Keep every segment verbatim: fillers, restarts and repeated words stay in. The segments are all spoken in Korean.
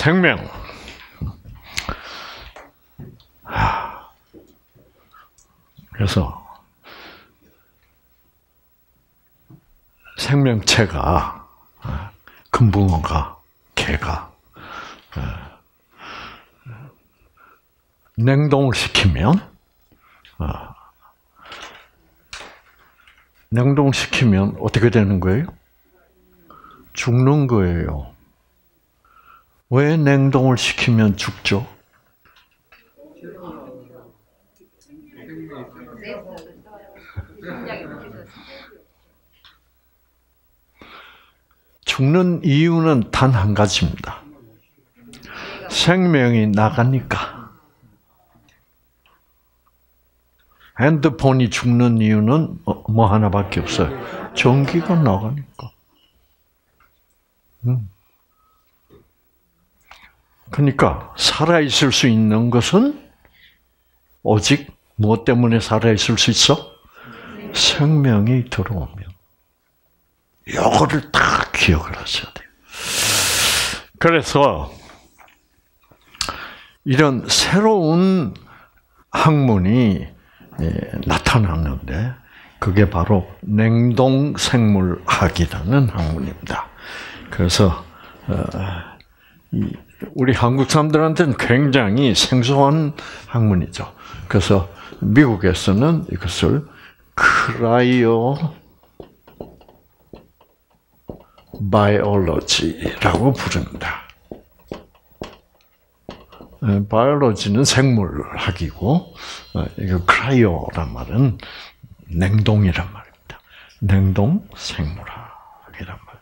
생명. 그래서 생명체가 금붕어가 개가 냉동을 시키면 냉동시키면 어떻게 되는 거예요? 죽는 거예요. 왜 냉동을 시키면 죽죠? 죽는 이유는 단 한 가지입니다. 생명이 나가니까. 핸드폰이 죽는 이유는 뭐 하나밖에 없어요. 전기가 나가니까. 음. 그러니까 살아있을 수 있는 것은 오직 무엇 때문에 살아있을 수 있어? 생명이 들어오면. 이거를 다 기억을 하셔야 돼요. 그래서 이런 새로운 학문이 나타났는데 그게 바로 냉동생물학이라는 학문입니다. 그래서 우리 한국 사람들한테는 굉장히 생소한 학문이죠. 그래서 미국에서는 이것을 크라이오 바이올로지라고 부릅니다. 바이올로지는 생물학이고, 이거 크라이오란 말은 냉동이란 말입니다. 냉동 생물학이란 말.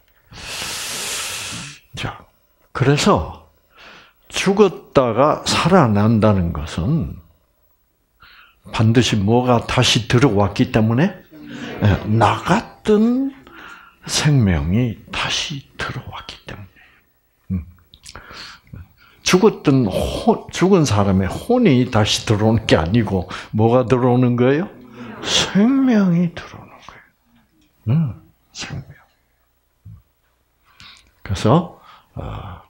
자, 그래서 죽었다가 살아난다는 것은 반드시 뭐가 다시 들어왔기 때문에 나갔던 생명이 다시 들어왔기 때문에. 음. 죽었던 혼, 죽은 사람의 혼이 다시 들어오는 게 아니고 뭐가 들어오는 거예요? 생명이 들어오는 거예요. 음, 생명. 그래서 어,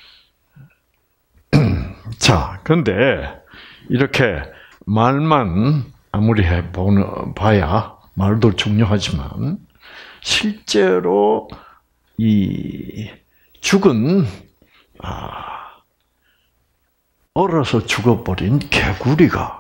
자, 근데 이렇게 말만 아무리 해보는 봐야 말도 중요하지만 실제로 이 죽은 아, 얼어서 죽어버린 개구리가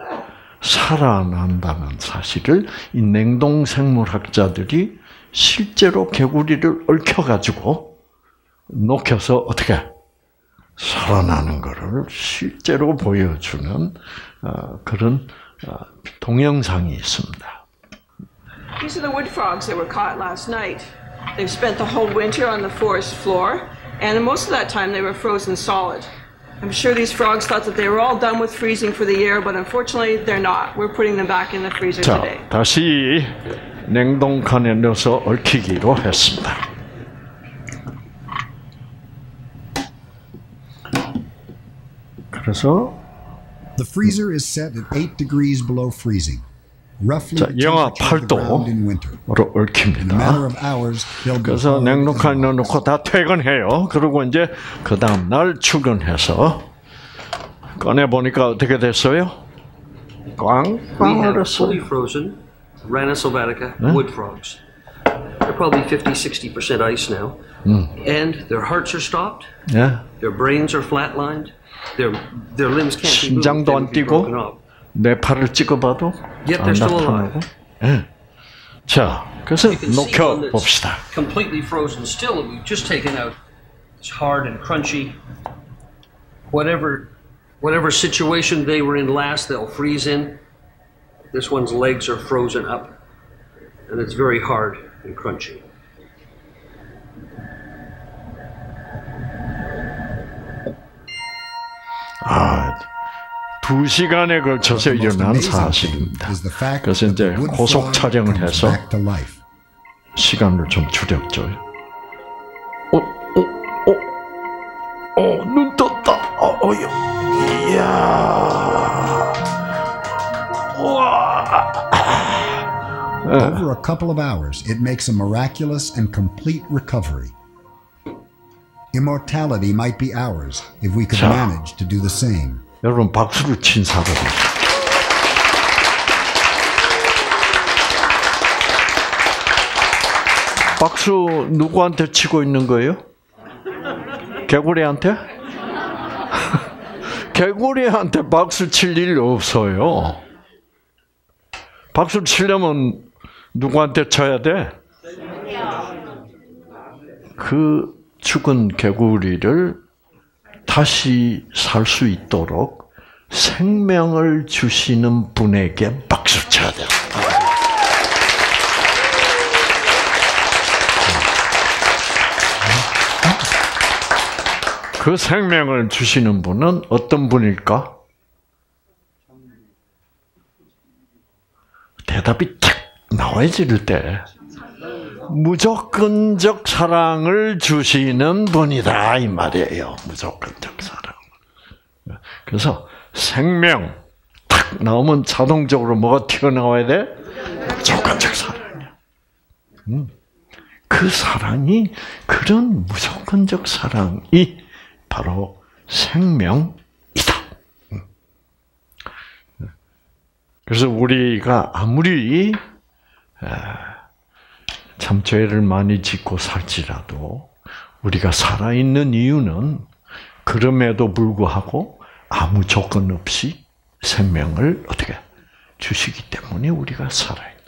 살아난다는 사실을 이 냉동생물학자들이 실제로 개구리를 얽혀가지고 녹여서 어떻게 살아나는 것을 실제로 보여주는 그런 동영상이 있습니다. These are the wood frogs that were caught last night. They've spent the whole winter on the forest floor, and most of that time they were frozen solid. I'm sure these frogs thought that they were all done with freezing for the year, but unfortunately they're not. We're putting them back in the freezer 자, today. 다시 냉동칸에 넣어서 얽히기로 했습니다. 그래서 The freezer is set at eight degrees below freezing. Roughly 자, the 영하 temperature of the ground in winter. 팔도로 In a matter 얽힙니다. of hours, they'll be 그래서 hard and 냉동칸에 rock. 넣어놓고 다 퇴근해요. 그리고 이제 그 다음 날 출근해서 꺼내 보니까 어떻게 됐어요? We 꽝꽝 have 얼었어요. fully frozen Rana sylvatica wood frogs. They're probably fifty, sixty percent ice now. And their hearts are stopped. 예. Their brains are flatlined. Their, their limbs can't be moved. 심장도 They 안 would be 뛰고 broken up. 내 팔을 찍어봐도 Yet 안 they're still 나타나고. alive. 예. 자, 그래서 You can see one 녹여 that's 봅시다. completely frozen still. We've just taken out. It's hard and crunchy. Whatever, whatever situation they were in last, they'll freeze in. This one's legs are frozen up, and it's very hard and crunchy. 아, 두 시간에 걸쳐서 The most 일어난 amazing thing 사실입니다. is the fact 그래서 that the 이제 wood 고속 frog 촬영을 comes 해서 back to life. 시간을 좀 줄였죠. 어, 어, 어, 어, 눈 떴다. 어, 어, 이야, 와. Over a couple of hours, it makes a miraculous and complete recovery. Immortality might be ours if we could 자. manage to do the same. 여러분 박수를 친 사람이 박수 누구한테 치고 있는 거예요? 개구리한테? 개구리한테 박수 칠 일 없어요. 박수 치려면 누구한테 쳐야 돼? 그 죽은 개구리를 다시 살 수 있도록 생명을 주시는 분에게 박수 쳐야 돼요. 그 생명을 주시는 분은 어떤 분일까? 대답이 탁 나와야지 이럴 때. 무조건적 사랑을 주시는 분이다 이 말이에요. 무조건적 사랑. 그래서 생명 탁 나오면 자동적으로 뭐가 튀어나와야 돼? 무조건적 사랑이야. 음. 그 사랑이 그런 무조건적 사랑이 바로 생명이다. 그래서 우리가 아무리 참 죄를 많이 짓고 살지라도 우리가 살아있는 이유는 그럼에도 불구하고 아무 조건 없이 생명을 어떻게 주시기 때문에 우리가 살아있는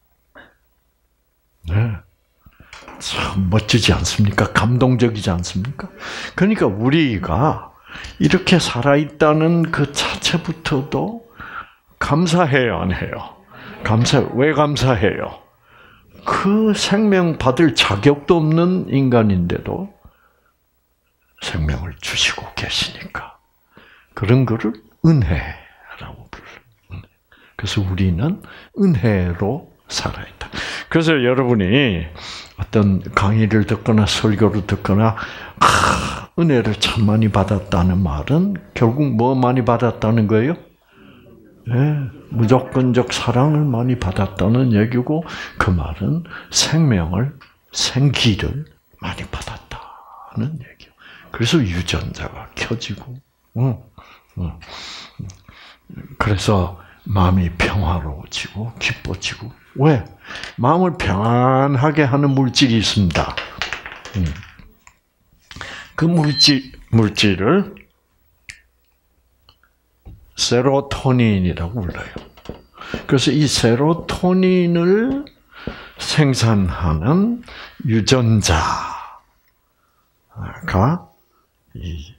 거예요. 네. 참 멋지지 않습니까? 감동적이지 않습니까? 그러니까 우리가 이렇게 살아있다는 그 자체부터도 감사해요, 안 해요? 감사, 왜 감사해요? 그 생명 받을 자격도 없는 인간인데도 생명을 주시고 계시니까 그런 거를 은혜라고 불러요. 그래서 우리는 은혜로 살아있다. 그래서 여러분이 어떤 강의를 듣거나 설교를 듣거나 아, 은혜를 참 많이 받았다는 말은 결국 뭐 많이 받았다는 거예요? 네, 무조건적 사랑을 많이 받았다는 얘기고 그 말은 생명을, 생기를 많이 받았다는 얘기예요. 그래서 유전자가 켜지고 응, 응. 그래서 마음이 평화로워지고 기뻐지고 왜? 마음을 평안하게 하는 물질이 있습니다. 응. 그 물질, 물질을 세로토닌이라고 불러요. 그래서 이 세로토닌을 생산하는 유전자가 이,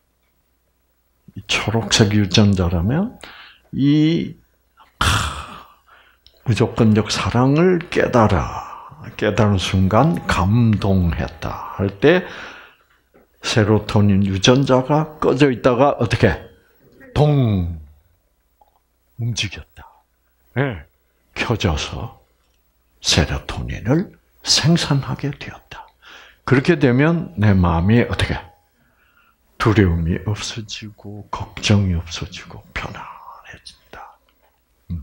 이 초록색 유전자라면 이 하, 무조건적 사랑을 깨달아 깨달은 순간 감동했다 할 때 세로토닌 유전자가 꺼져 있다가 어떻게 동 움직였다. 네. 켜져서 세로토닌을 생산하게 되었다. 그렇게 되면 내 마음이 어떻게 두려움이 없어지고 걱정이 없어지고 편안해진다. 음.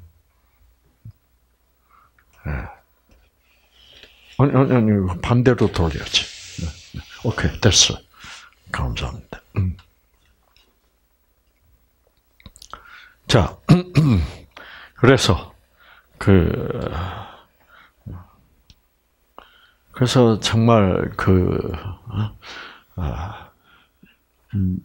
네. 아니, 아니, 아니, 반대로 돌려야지. 네. 네. 오케이, 됐어. 감사합니다. 음. 자, 그래서 그 그래서 정말 그 아, 음,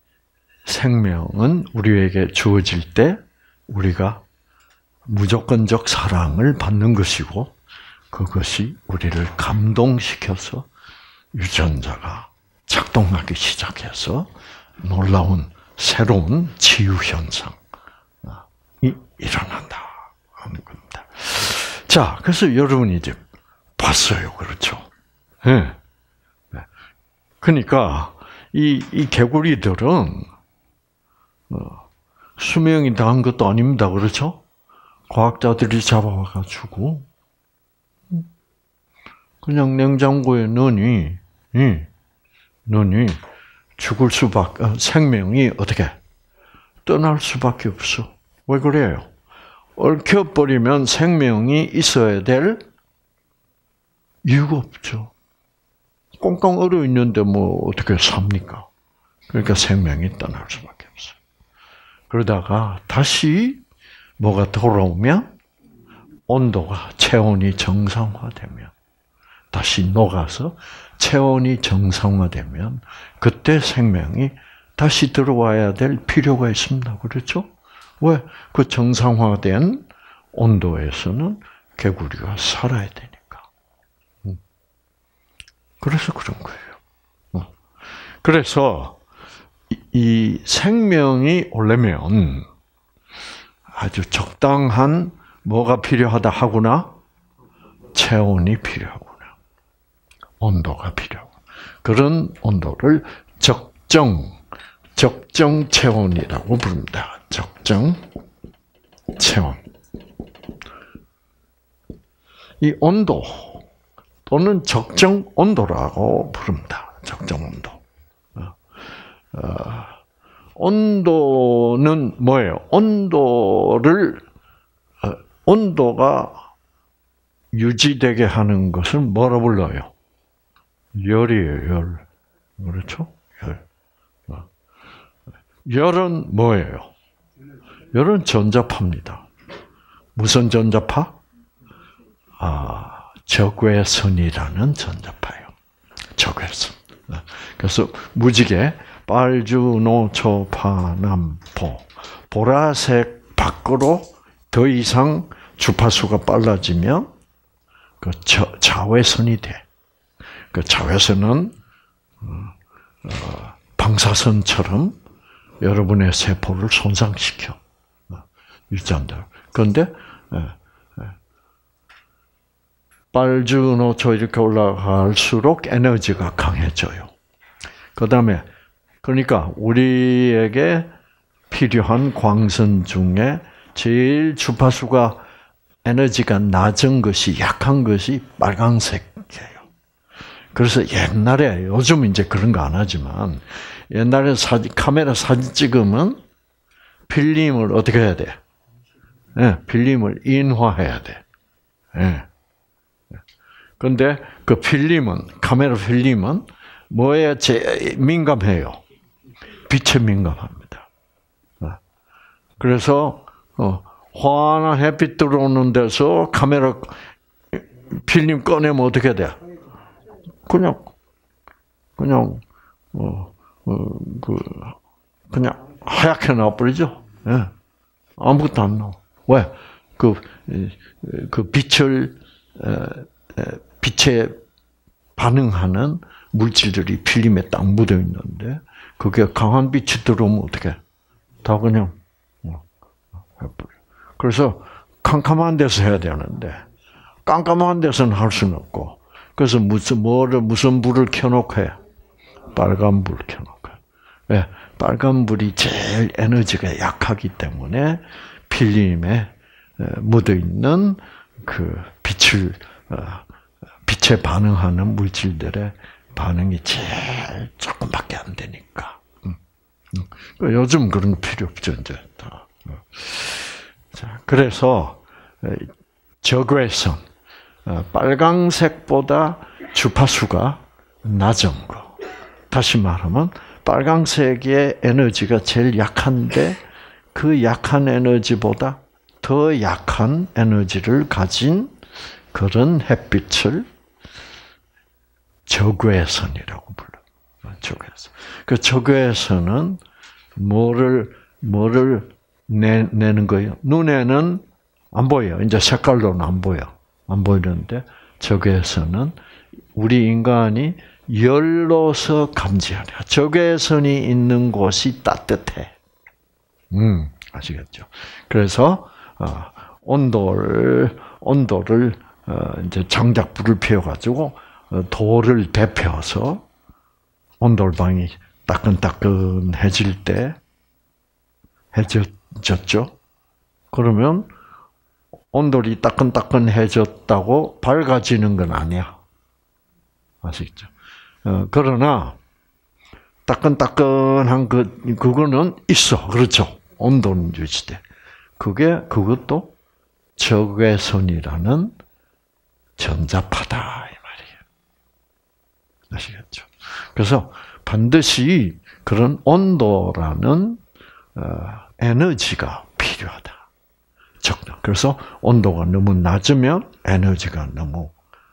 생명은 우리에게 주어질 때 우리가 무조건적 사랑을 받는 것이고 그것이 우리를 감동시켜서 유전자가 작동하기 시작해서 놀라운 새로운 치유 현상. 이 일어난다 하는 겁니다. 자, 그래서 여러분이 이제 봤어요, 그렇죠? 예. 네. 네. 그러니까 이, 이 개구리들은 어, 수명이 다한 것도 아닙니다, 그렇죠? 과학자들이 잡아와가지고 그냥 냉장고에 넣으니, 이, 넣으니 죽을 수밖에, 생명이 어떻게 떠날 수밖에 없어. 왜 그래요? 얽혀버리면 생명이 있어야 될 이유가 없죠. 꽁꽁 얼어 있는데 뭐 어떻게 삽니까? 그러니까 생명이 떠날 수밖에 없어요. 그러다가 다시 뭐가 돌아오면 온도가 체온이 정상화되면 다시 녹아서 체온이 정상화되면 그때 생명이 다시 들어와야 될 필요가 있습니다. 그렇죠? 왜? 그 정상화된 온도에서는 개구리가 살아야 되니까. 그래서 그런 거예요. 그래서 이 생명이 오려면 아주 적당한 뭐가 필요하다 하구나? 체온이 필요하구나. 온도가 필요하고. 그런 온도를 적정, 적정 체온이라고 부릅니다. 적정 체온. 이 온도 또는 적정 온도라고 부릅니다. 적정 온도. 어, 온도는 뭐예요? 온도를 어, 온도가 유지되게 하는 것을 뭐라 불러요? 열이에요. 열. 그렇죠? 열. 어. 열은 뭐예요? 열은 전자파입니다. 무슨 전자파? 아, 적외선이라는 전자파예요. 적외선. 그래서 무지개 빨주노초파남보 보라색 밖으로 더 이상 주파수가 빨라지면 그 자외선이 돼. 그 자외선은 방사선처럼 여러분의 세포를 손상시켜 유전자. 그런데 빨주노초 이렇게 올라갈수록 에너지가 강해져요. 그 다음에 그러니까 우리에게 필요한 광선 중에 제일 주파수가 에너지가 낮은 것이 약한 것이 빨강색이에요. 그래서 옛날에 요즘 이제 그런 거 안 하지만 옛날에 사진 카메라 사진 찍으면 필름을 어떻게 해야 돼? 네, 필름을 인화해야 돼. 네. 그런데 그 필름은 카메라 필름은 뭐에 제일 민감해요? 빛에 민감합니다. 그래서 환한 햇빛 들어오는 데서 카메라 필름 꺼내면 어떻게 돼? 그냥 그냥 어, 어, 그 그냥 하얗게 나와버리죠. 예. 아무것도 안 나와. 왜? 그, 그 빛을 빛에 반응하는 물질들이 필름에 딱 묻어 있는데 그게 강한 빛이 들어오면 어떻게? 다 그냥 해버려. 그래서 캄캄한 데서 해야 되는데 깜깜한 데서는 할 수는 없고 그래서 무슨 뭐를 무슨 불을 켜놓고 해? 빨간 불을 켜놓고. 왜? 빨간 불이 제일 에너지가 약하기 때문에 필름에 묻어 있는 그 빛을 빛에 반응하는 물질들의 반응이 제일 조금밖에 안 되니까. 요즘 그런 거 필요 없죠, 이제 다. 자, 그래서 적외선, 빨강색보다 주파수가 낮은 거. 다시 말하면 빨강색의 에너지가 제일 약한데 그 약한 에너지보다 더 약한 에너지를 가진 그런 햇빛을 적외선이라고 불러요. 적외선. 그 적외선은 뭐를 뭐를 내, 내는 거예요? 눈에는 안 보여요. 이제 색깔로는 안 보여. 안 보이는데 적외선은 우리 인간이 열로서 감지하냐. 적외선이 있는 곳이 따뜻해. 음, 아시겠죠? 그래서 어, 온도를 온도를 어, 이제 장작불을 피워가지고 어, 돌을 데펴서 온돌방이 따끈따끈해질 때 해졌죠. 그러면 온돌이 따끈따끈해졌다고 밝아지는 건 아니야. 아시겠죠? 어, 그러나 따끈따끈한 그 그거는 있어. 그렇죠? 온도는 유지돼. 그게 그것도 적외선이라는 전자파다 이 말이에요. 아시겠죠? 그래서 반드시 그런 온도라는 어, 에너지가 필요하다. 적당. 그래서 온도가 너무 낮으면 에너지가 너무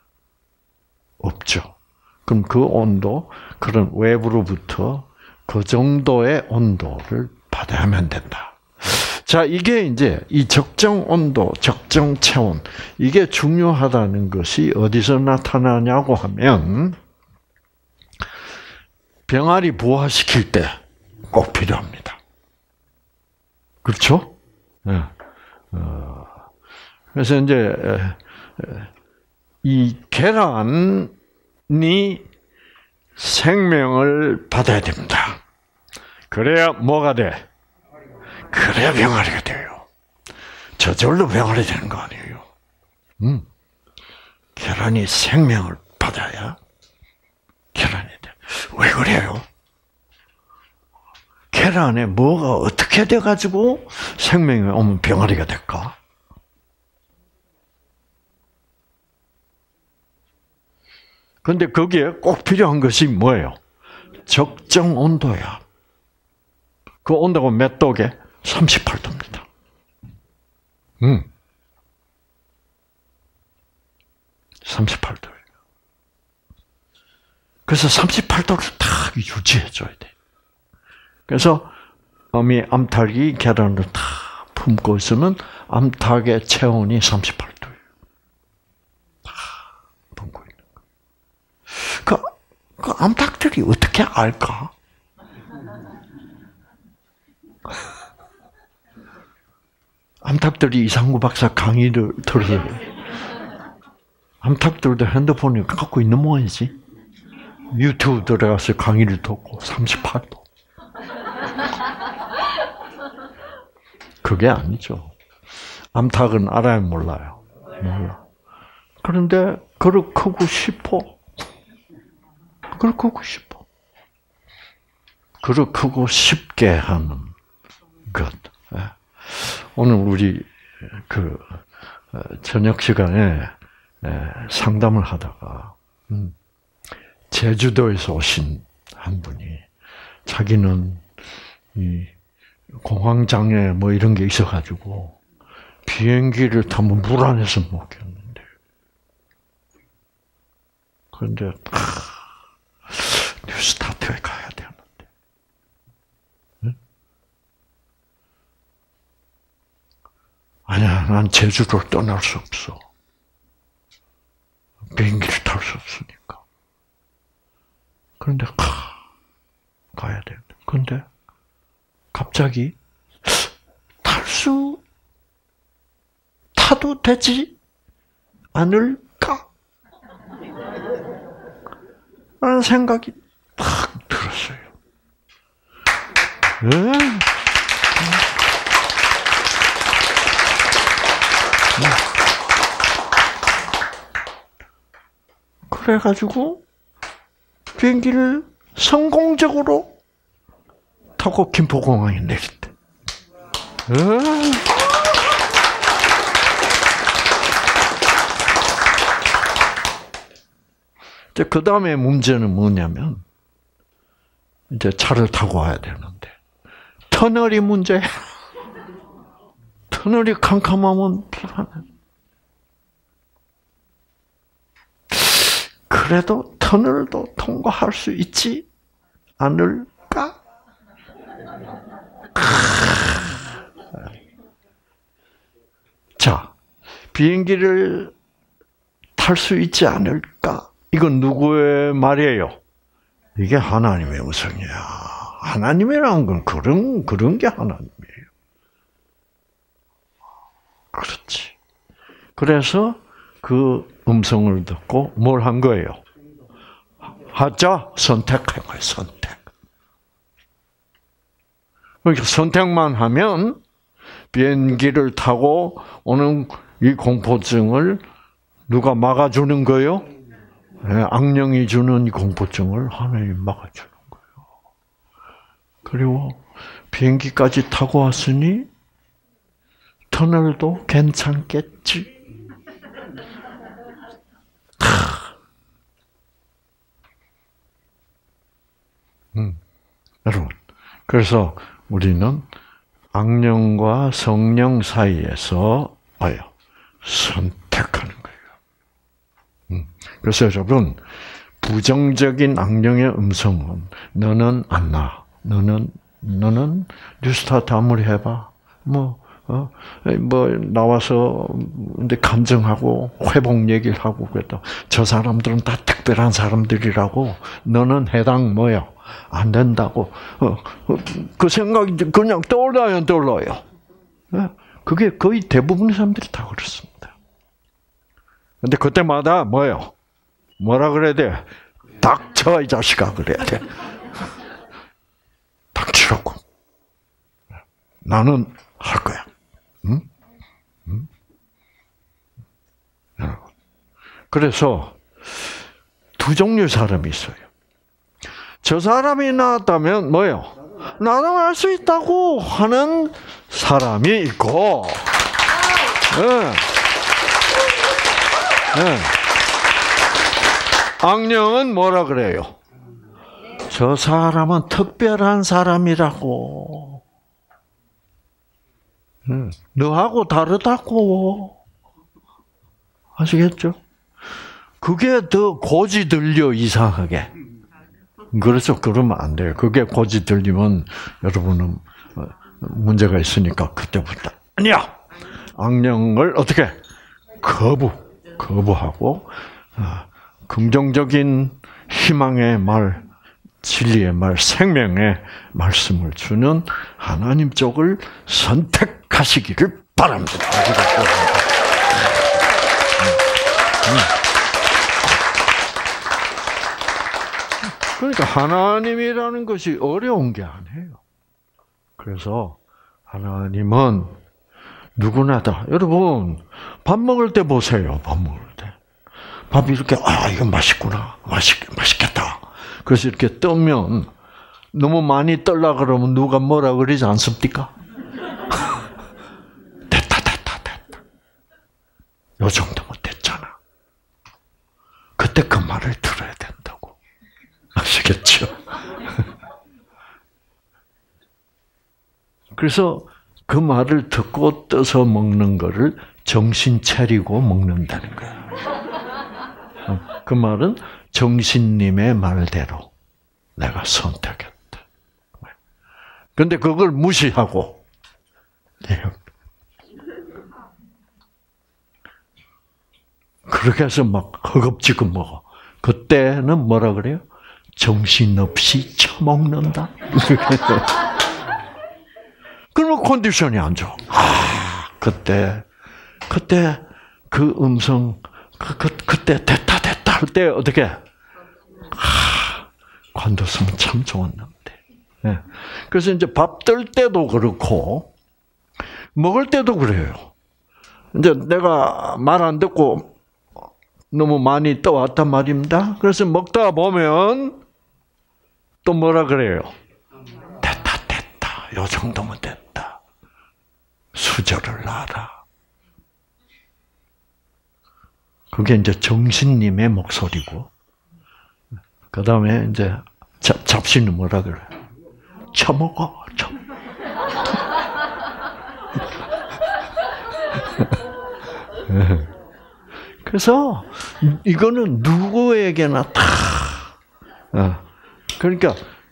없죠. 그럼 그 온도, 그런 외부로부터 그 정도의 온도를 받아야만 된다. 자, 이게 이제 이 적정 온도, 적정 체온, 이게 중요하다는 것이 어디서 나타나냐고 하면 병아리 부화시킬 때 꼭 필요합니다. 그렇죠? 네. 어, 그래서 이제 이 계란이 생명을 받아야 됩니다. 그래야 뭐가 돼? 그래야 병아리가 돼요. 저절로 병아리 되는 거 아니에요. 음. 계란이 생명을 받아야 계란이 돼. 왜 그래요? 계란에 뭐가 어떻게 돼가지고 생명이 오면 병아리가 될까? 근데 거기에 꼭 필요한 것이 뭐예요? 적정 온도야. 그 온도가 몇 도게? 삼십팔 도입니다. 음. 삼십팔 도예요. 그래서 삼십팔 도를 딱 유지해줘야 돼. 그래서 어미 암탉이 계란을 다 품고 있으면 암탉의 체온이 삼십팔 도예요. 다 품고 있는 거. 그, 그 암탉들이 어떻게 알까? 암탉들이 이상구 박사 강의를 들어서 암탉들도 핸드폰을 갖고 있는 모양이지. 유튜브 들어가서 강의를 듣고 삼십팔 도. 그게 아니죠. 암탉은 알아요, 몰라요? 몰라. 그런데 그렇게 크고 싶어. 그렇게 크고 싶어. 그렇게 크고 싶게 하는 것. 오늘 우리 그 저녁 시간에 상담을 하다가 제주도에서 오신 한 분이 자기는 이 공황장애 뭐 이런 게 있어가지고 비행기를 타면 물 안에서 먹겠는데. 그런데 뉴스타트에 가야 되는데. 응? 아니야, 난 제주도를 떠날 수 없어. 비행기를 탈 수 없으니까. 그런데 가, 가야 돼. 그런데 갑자기 탈 수, 타도 되지 않을까? 라는 생각이 딱 들었어요. 네. 그래가지고 비행기를 성공적으로 타고 김포공항에 내렸대. 이제 그 다음에 문제는 뭐냐면 이제 차를 타고 와야 되는데 터널이 문제야. 터널이 캄캄하면 불안해. 그래도 터널도 통과할 수 있지 않을까? 자, 비행기를 탈 수 있지 않을까? 이건 누구의 말이에요? 이게 하나님의 음성이야. 하나님이라는 건 그런, 그런 게 하나님이에요. 그렇지. 그래서 그 음성을 듣고 뭘 한 거예요? 하자, 선택한 거예요, 선택. 그러니까 선택만 하면 비행기를 타고 오는 이 공포증을 누가 막아주는 거예요? 네, 악령이 주는 이 공포증을 하나님이 막아주는 거예요. 그리고 비행기까지 타고 왔으니 터널도 괜찮겠지. 음, 여러분, 그래서 우리는 악령과 성령 사이에서 뭐예요? 선택하는 거예요. 음, 그래서 여러분, 부정적인 악령의 음성은 너는 안 나, 너는 너는 뉴스타트 아무리 해봐, 뭐 어, 뭐 나와서 근데 감정하고 회복 얘기를 하고 그랬다. 저 사람들은 다 특별한 사람들이라고. 너는 해당 뭐요? 안 된다고. 어, 어, 그 생각이 그냥 떠올라요, 안 떠올라요. 네? 그게 거의 대부분의 사람들이 다 그렇습니다. 근데 그때마다 뭐요? 뭐라 그래야 돼? 닥쳐 이 자식아 그래야 돼. 닥치라고. 나는 할 거야. 응? 응? 그래서 두 종류의 사람이 있어요. 저 사람이 나왔다면 뭐예요? 나도 할 수 있다고 하는 사람이 있고, 네. 네. 악령은 뭐라 그래요? 저 사람은 특별한 사람이라고. 네. 너하고 다르다고. 아시겠죠? 그게 더 고지 들려, 이상하게. 그래서 그러면 안 돼요. 그게 고지 들리면 여러분은 문제가 있으니까 그때부터 아니야. 악령을 어떻게 거부, 거부하고 긍정적인 희망의 말, 진리의 말, 생명의 말씀을 주는 하나님 쪽을 선택하시기를 바랍니다. 그러니까 하나님이라는 것이 어려운 게 아니에요. 그래서 하나님은 누구나 다. 여러분 밥 먹을 때 보세요. 밥 먹을 때. 밥 이렇게 아 이거 맛있구나. 맛있 맛있겠다. 그래서 이렇게 뜨면 너무 많이 떨라 그러면 누가 뭐라 그러지 않습니까? 됐다 됐다 됐다. 요 정도면 됐잖아. 그때 그 말을 들어야 된다고. 아시겠죠? 그래서 그 말을 듣고 떠서 먹는 거를 정신 차리고 먹는다는 거예요. 그 말은 정신님의 말대로 내가 선택했다. 그런데 그걸 무시하고 그렇게 해서 막 허겁지겁 먹어. 그때는 뭐라 그래요? 정신없이 처먹는다. 그러면 컨디션이 안 좋아. 아, 그때, 그때 그 음성, 그, 그, 그때 됐다, 됐다 할 때 어떻게? 아, 관뒀으면 참 좋았는데. 네. 그래서 이제 밥 뜰 때도 그렇고, 먹을 때도 그래요. 이제 내가 말 안 듣고 너무 많이 떠왔단 말입니다. 그래서 먹다 보면 또 뭐라 그래요? 됐다, 됐다. 요 정도면 됐다. 수저를 놔라. 그게 이제 정신님의 목소리고, 그 다음에 이제 잡, 잡신은 뭐라 그래? 처먹어, 처. 그래서 이거는 누구에게나 다. 그러니까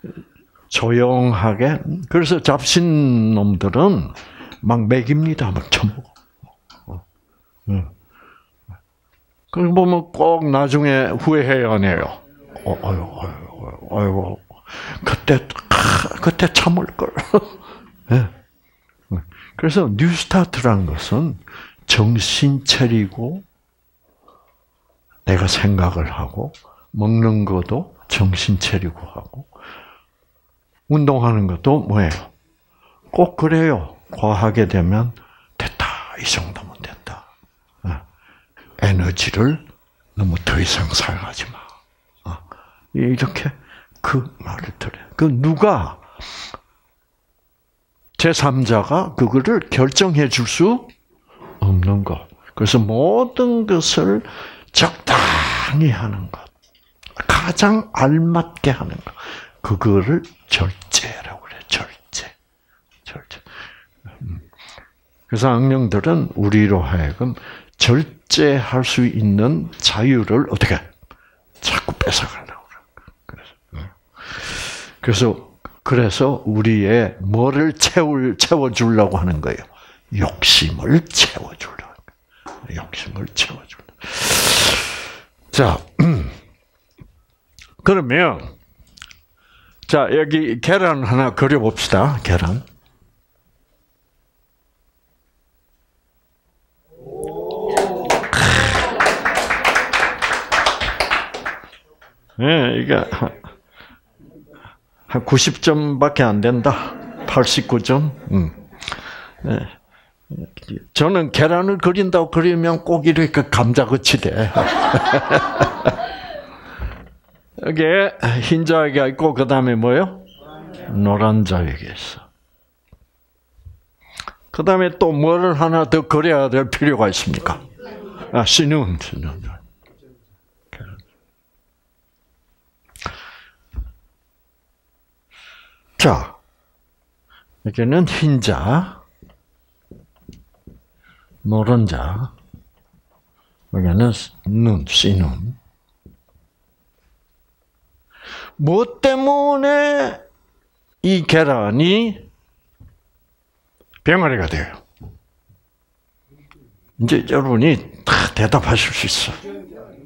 조용하게. 그래서 잡신 놈들은 막 먹입니다. 막 처먹어. 그리고 보면 꼭 나중에 후회해요, 안 해요? 어, 아유, 아유, 아유, 그때, 그때 참을 걸. 네. 그래서 뉴스타트라는 것은 정신 차리고 내가 생각을 하고 먹는 것도 정신 차리고 하고 운동하는 것도 뭐예요? 꼭 그래요. 과하게 되면 됐다. 이 정도면 됐다. 에너지를 너무 더 이상 사용하지 마. 이렇게 그 말을 들어요. 그 누가 제삼자가 그거를 결정해 줄 수 없는 것. 그래서 모든 것을 적당히 하는 것. 가장 알맞게 하는 것. 그거를 절제라고 그래. 절제. 절제. 그래서 악령들은 우리로 하여금 절제할 수 있는 자유를 어떻게 자꾸 뺏어가려고 그래. 그래서 그래서 그래서 우리의 뭐를 채울 채워주려고 하는 거예요. 욕심을 채워주려고. 욕심을 채워주려. 자, 그러면 자 여기 계란 하나 그려봅시다. 계란. 네, 이게 한 구십 점밖에 안 된다. 팔십구 점. 음. 네. 저는 계란을 그린다고 그리면 꼭 이렇게 감자같이 돼. 여기에 흰 자위가 있고 그 다음에 뭐요? 노란 자위가 있어. 그 다음에 또 뭐를 하나 더 그려야 될 필요가 있습니까? 아, 신운, 신운. 자, 여기는 흰자, 노란 자, 여기는 눈, 씨눈. 뭐 때문에 이 계란이 병아리가 돼요? 이제 여러분이 다 대답하실 수 있어.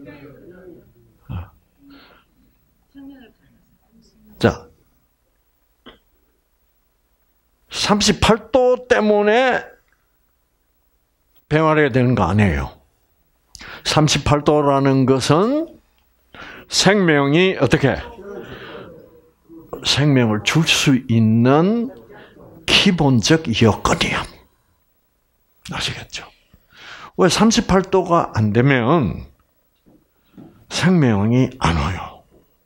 자, 삼십팔 도 때문에 병아리가 되는 거 아니에요. 삼십팔 도라는 것은 생명이 어떻게 생명을 줄 수 있는 기본적 여건이야. 아시겠죠? 왜 삼십팔 도가 안 되면 생명이 안 와요?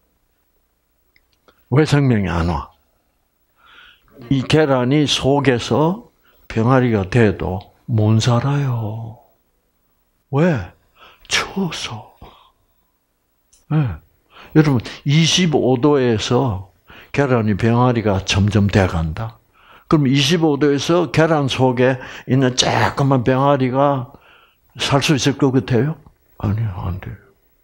왜 생명이 안 와? 이 계란이 속에서 병아리가 돼도 못 살아요. 왜? 추워서. 네. 여러분, 이십오 도에서 계란이 병아리가 점점 돼간다. 그럼 이십오 도에서 계란 속에 있는 조그만 병아리가 살 수 있을 것 같아요? 아니요, 안 돼요.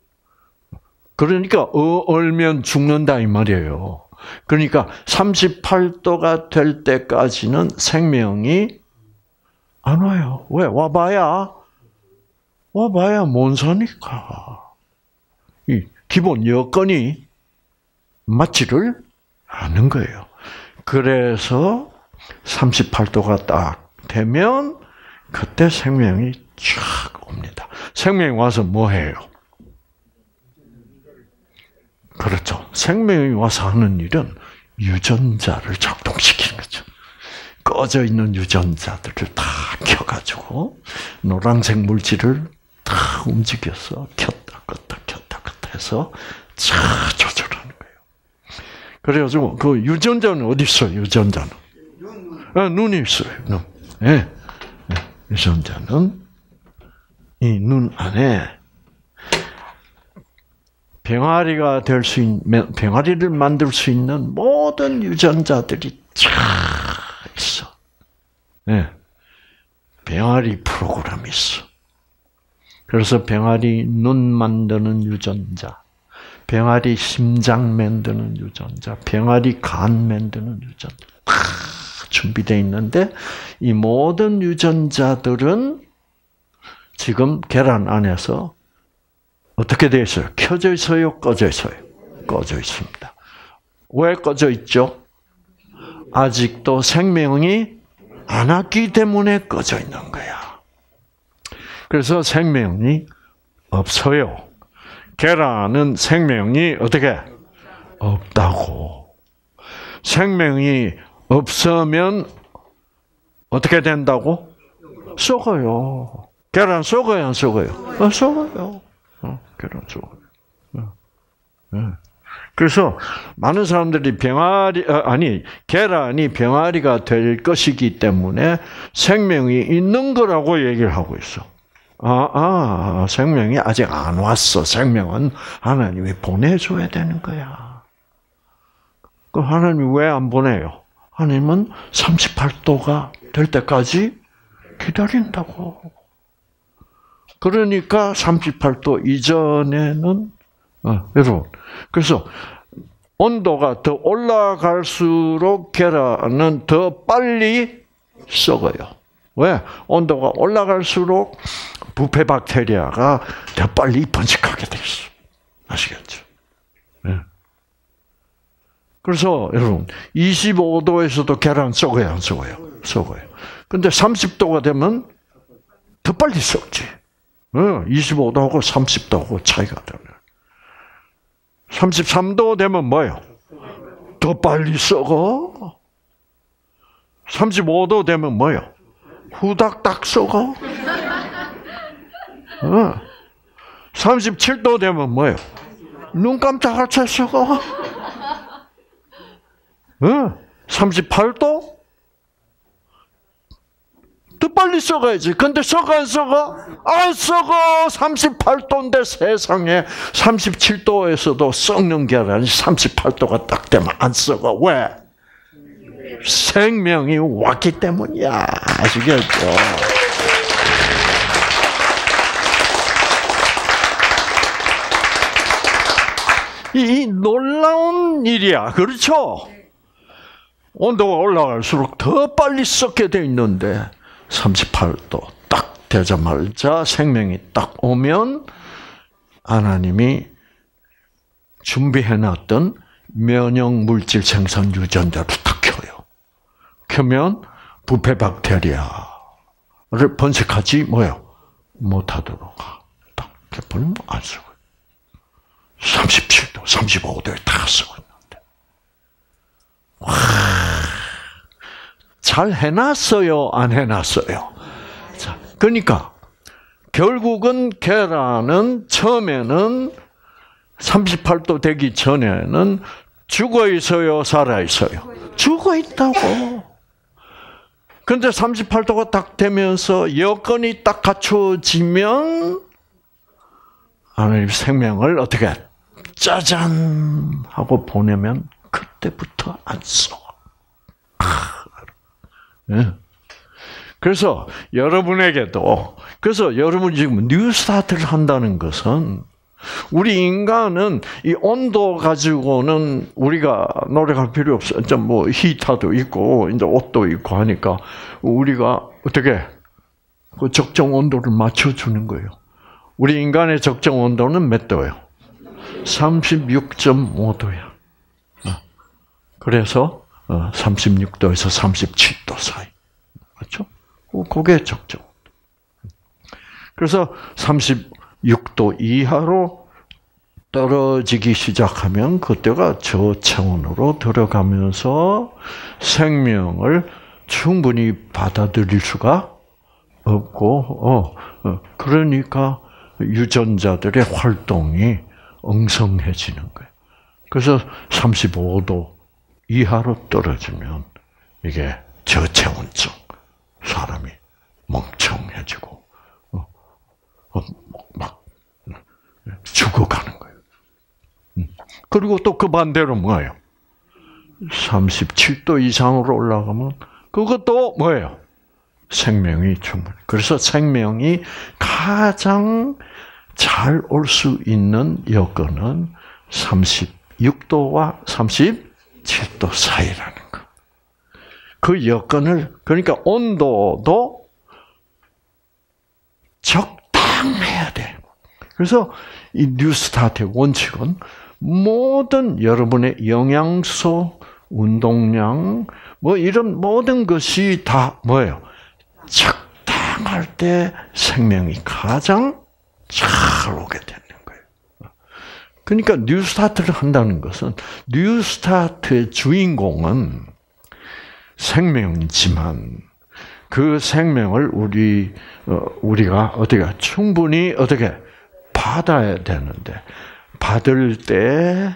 그러니까 어, 얼면 죽는다 이 말이에요. 그러니까 삼십팔 도가 될 때까지는 생명이 안 와요. 왜? 와봐야, 와봐야 못 사니까. 이 기본 여건이 맞지를 않는 거예요. 그래서 삼십팔 도가 딱 되면 그때 생명이 쫙 옵니다. 생명이 와서 뭐 해요? 그렇죠. 생명이 와서 하는 일은 유전자를 작동시키는 거죠. 꺼져 있는 유전자들을 다 켜가지고 노란색 물질을 다 움직여서 켰다 껐다 켰다 껐다 해서 쫙 조절하는 거예요. 그래가지고 그 유전자는 어디 있어요? 유전자는 아, 눈이 있어요. 눈. 네. 네. 유전자는 이 눈 안에 병아리가 될 수 있는, 병아리를 만들 수 있는 모든 유전자들이 쫙 있어. 네. 병아리 프로그램이 있어. 그래서 병아리 눈 만드는 유전자, 병아리 심장 만드는 유전자, 병아리 간 만드는 유전자 다 준비되어 있는데 이 모든 유전자들은 지금 계란 안에서 어떻게 되어 있어요? 켜져 있어요? 꺼져 있어요? 꺼져 있습니다. 왜 꺼져 있죠? 아직도 생명이 안 왔기 때문에 꺼져 있는 거야. 그래서 생명이 없어요. 계란은 생명이 어떻게? 없다고. 생명이 없으면 어떻게 된다고? 썩어요. 계란 썩어요, 안 썩어요? 어, 썩어요. 어, 계란 썩어요. 어. 네. 그래서 많은 사람들이 병아리 아니 계란이 병아리가 될 것이기 때문에 생명이 있는 거라고 얘기를 하고 있어. 아, 아, 생명이 아직 안 왔어. 생명은 하나님이 보내줘야 되는 거야. 그 하나님이 왜 안 보내요? 하나님은 삼십팔 도가 될 때까지 기다린다고. 그러니까 삼십팔 도 이전에는 어, 여러분 그래서 온도가 더 올라갈수록 계란은 더 빨리 썩어요. 왜? 온도가 올라갈수록 부패 박테리아가 더 빨리 번식하게 돼 있어. 아시겠죠? 네. 그래서 여러분 이십오 도에서도 계란 썩어요, 안 썩어요? 썩어요. 근데 삼십 도가 되면 더 빨리 썩지. 이십오 도하고 삼십 도하고 차이가 나요. 삼십삼 도 되면 뭐예요? 더 빨리 썩어. 삼십오 도 되면 뭐예요? 후닥닥 썩어. 어. 삼십칠 도 되면 뭐예요? 눈 깜짝할 새 썩어. 어. 삼십팔 도? 더 빨리 썩어야지. 근데 썩어 안 썩어? 안 썩어. 삼십팔 도인데 세상에 삼십칠 도에서도 썩는 계란이 삼십팔 도가 딱 되면 안 썩어. 왜? 생명이 왔기 때문이야. 아시겠죠? 이 놀라운 일이야. 그렇죠? 온도가 올라갈수록 더 빨리 썩게 돼 있는데 삼십팔 도 딱 되자마자 생명이 딱 오면 하나님이 준비해놨던 면역 물질 생산 유전자를 딱 켜요. 켜면 부패 박테리아를 번식하지 뭐요? 못하도록 딱 켜버리면 안 썩어요. 삼십칠 도, 삼십오 도에 다 썩어 있는데. 와, 잘 해놨어요, 안 해놨어요? 자, 그러니까 결국은 계란은 처음에는 삼십팔 도 되기 전에는 죽어 있어요, 살아 있어요? 죽어 있다고. 근데 삼십팔 도가 딱 되면서 여건이 딱 갖춰지면 하나님 생명을 어떻게 짜잔 하고 보내면 그때부터 안 써. 네. 그래서 여러분에게도 그래서 여러분 지금 뉴스타트를 한다는 것은 우리 인간은 이 온도 가지고는 우리가 노력할 필요 없어요. 좀 뭐 히터도 있고 이제 옷도 있고 하니까 우리가 어떻게 그 적정 온도를 맞춰주는 거예요. 우리 인간의 적정 온도는 몇 도예요? 삼십육 점 오 도야. 그래서 삼십육 도에서 삼십칠 도 사이. 맞죠? 그게 적정. 그래서 삼십육 도 이하로 떨어지기 시작하면 그때가 저체온으로 들어가면서 생명을 충분히 받아들일 수가 없고, 어, 어, 그러니까 유전자들의 활동이 엉성해지는 거예요. 그래서 삼십오 도 이하로 떨어지면 이게 저체온증, 사람이 멍청해지고 어, 어, 막 죽어가는 거예요. 그리고 또 그 반대로 뭐예요? 삼십칠 도 이상으로 올라가면 그것도 뭐예요? 생명이 충분히. 그래서 생명이 가장 잘 올 수 있는 여건은 삼십육 도와 삼십칠 도 사이라는 거. 그 여건을, 그러니까 온도도 적당해야 돼. 그래서 이 뉴스타트의 원칙은 모든 여러분의 영양소, 운동량, 뭐 이런 모든 것이 다 뭐예요? 적당할 때 생명이 가장 잘 오게 되는 거예요. 그러니까 뉴스타트를 한다는 것은 뉴스타트의 주인공은 생명이지만 그 생명을 우리 우리가 어떻게 충분히 어떻게 받아야 되는데 받을 때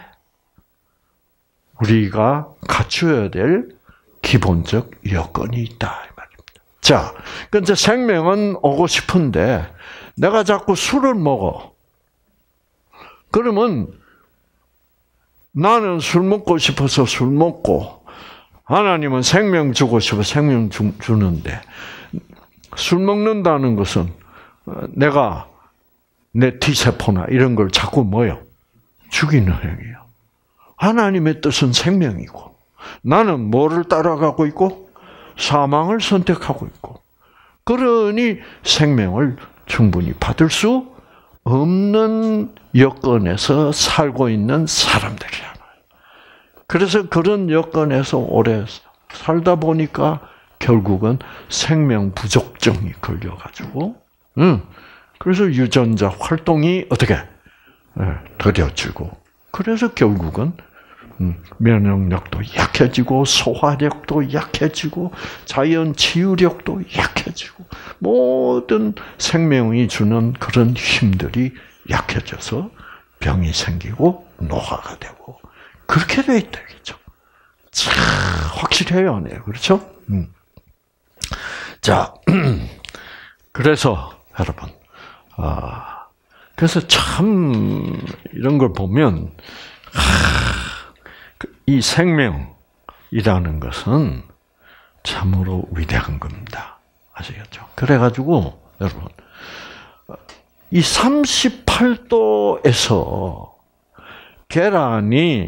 우리가 갖춰야 될 기본적 여건이 있다 이 말입니다. 자, 근데 생명은 오고 싶은데 내가 자꾸 술을 먹어. 그러면 나는 술 먹고 싶어서 술 먹고 하나님은 생명 주고 싶어 생명 주, 주는데 술 먹는다는 것은 내가 내 T세포나 이런 걸 자꾸 뭐요? 죽이는 행위예요. 하나님의 뜻은 생명이고 나는 뭐를 따라가고 있고 사망을 선택하고 있고 그러니 생명을 충분히 받을 수 없는 여건에서 살고 있는 사람들이잖아요. 그래서 그런 여건에서 오래 살다 보니까 결국은 생명 부족증이 걸려가지고, 응. 그래서 유전자 활동이 어떻게 더뎌지고, 그래서 결국은 면역력도 약해지고, 소화력도 약해지고, 자연 치유력도 약해지고, 모든 생명이 주는 그런 힘들이 약해져서 병이 생기고 노화가 되고 그렇게 돼 있다겠죠. 참 확실해요, 네, 그렇죠? 음. 자, 그래서 여러분, 아, 그래서 참 이런 걸 보면 아, 이 생명이라는 것은 참으로 위대한 겁니다. 아시겠죠? 그래가지고 여러분, 이 삼십팔 도에서 계란이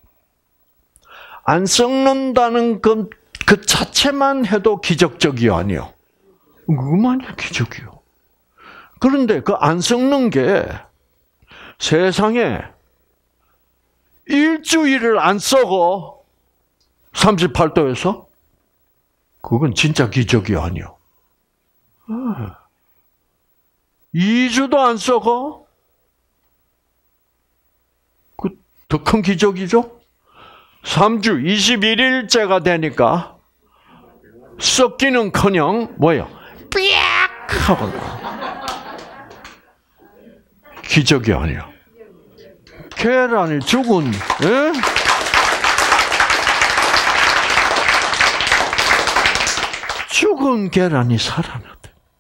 안 썩는다는 그, 그 자체만 해도 기적적이 아니요. 그만이 기적이요. 그런데 그 안 썩는 게 세상에 일주일을 안 썩어. 삼십팔 도에서? 그건 진짜 기적이 아니요. 이 주도 안 썩어? 그 더 큰 기적이죠? 삼 주 이십일 일째가 되니까 썩기는커녕 뭐예요? 삐약 하고 기적이 아니야. 계란이 죽은 에? 죽은 계란이 살아났대.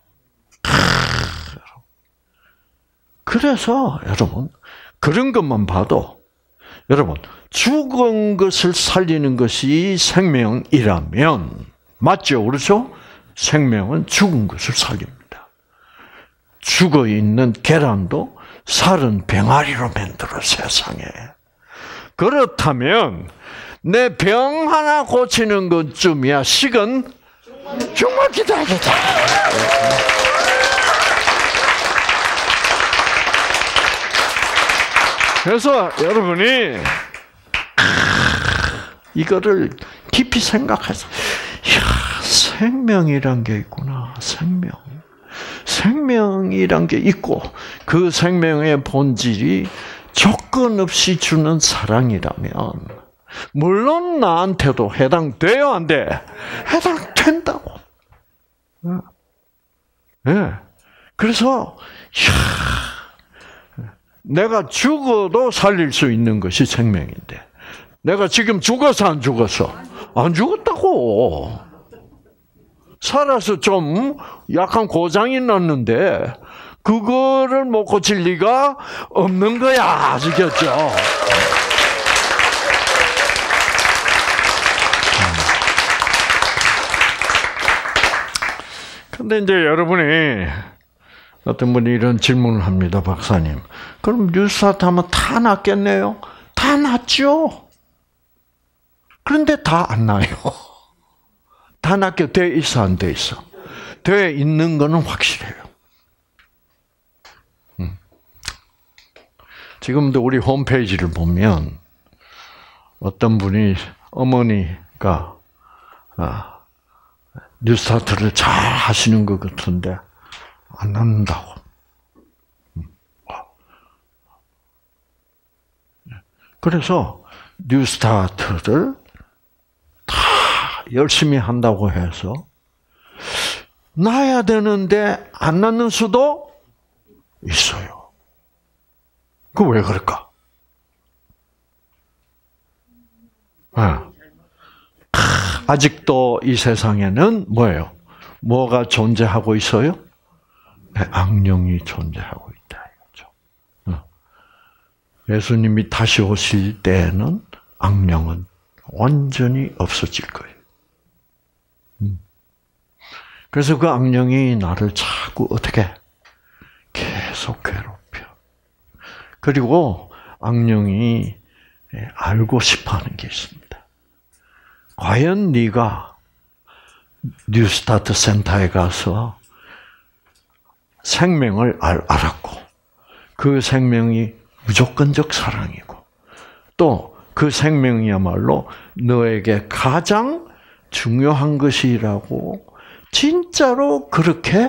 그래서 여러분 그런 것만 봐도 여러분 죽은 것을 살리는 것이 생명이라면 맞죠? 그렇죠? 생명은 죽은 것을 살립니다. 죽어 있는 계란도 살은 병아리로 만들어 세상에. 그렇다면 내 병 하나 고치는 것쯤이야 식은 죽먹기다 하겠다. 그래서 여러분이 이거를 깊이 생각해서 야, 생명이란 게 있구나. 생명. 생명이란 게 있고 그 생명의 본질이 조건 없이 주는 사랑이라면 물론 나한테도 해당돼요, 안 돼? 해당된다고. 네. 그래서 야, 내가 죽어도 살릴 수 있는 것이 생명인데 내가 지금 죽어서 안 죽었어? 안 죽었다고. 살아서 좀 약간 고장이 났는데 그거를 못 고칠 리가 없는 거야. 아시겠죠? 근데 이제 여러분이 어떤 분이 이런 질문을 합니다. 박사님. 그럼 뉴스타트 하면 다 낫겠네요? 다 낫죠. 그런데 다 안 나요. 다 낫게 돼 있어, 안 돼 있어? 돼 있는 거는 확실해요. 음. 지금도 우리 홈페이지를 보면 어떤 분이 어머니가 아, 뉴스타트를 잘 하시는 것 같은데 안 낫는다고. 그래서 뉴스타트를 다 열심히 한다고 해서 나야 되는데 안 낫는 수도 있어요. 그 왜 그럴까? 아. 아직도 이 세상에는 뭐예요? 뭐가 존재하고 있어요? 네, 악령이 존재하고 있다. 이거죠. 예수님이 다시 오실 때에는 악령은 완전히 없어질 거예요. 그래서 그 악령이 나를 자꾸 어떻게 계속 괴롭혀. 그리고 악령이 알고 싶어하는 게 있습니다. 과연 네가 뉴스타트 센터에 가서 생명을 알, 알았고 그 생명이 무조건적 사랑이고 또 그 생명이야말로 너에게 가장 중요한 것이라고 진짜로 그렇게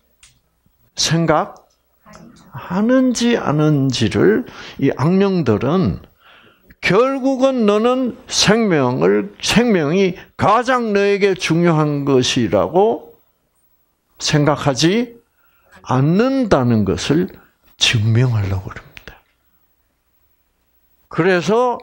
생각하는지 아는지를 이 악령들은 결국은 너는 생명을 생명이 가장 너에게 중요한 것이라고 생각하지 않는다는 것을 증명하려고 합니다. 그래서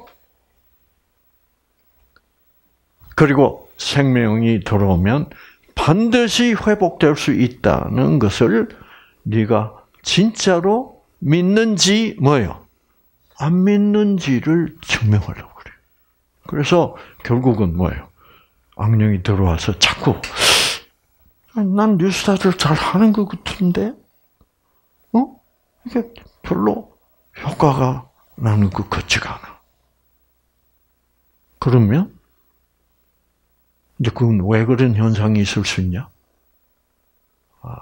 그리고 생명이 들어오면 반드시 회복될 수 있다는 것을 네가 진짜로 믿는지 뭐예요? 안 믿는지를 증명하려고 그래요. 그래서 결국은 뭐예요? 악령이 들어와서 자꾸 난 뉴스타트를 잘 하는 것 같은데, 어? 이게 별로 효과가 나는 것 같지가 않아. 그러면 이제 그건 왜 그런 현상이 있을 수 있냐? 아,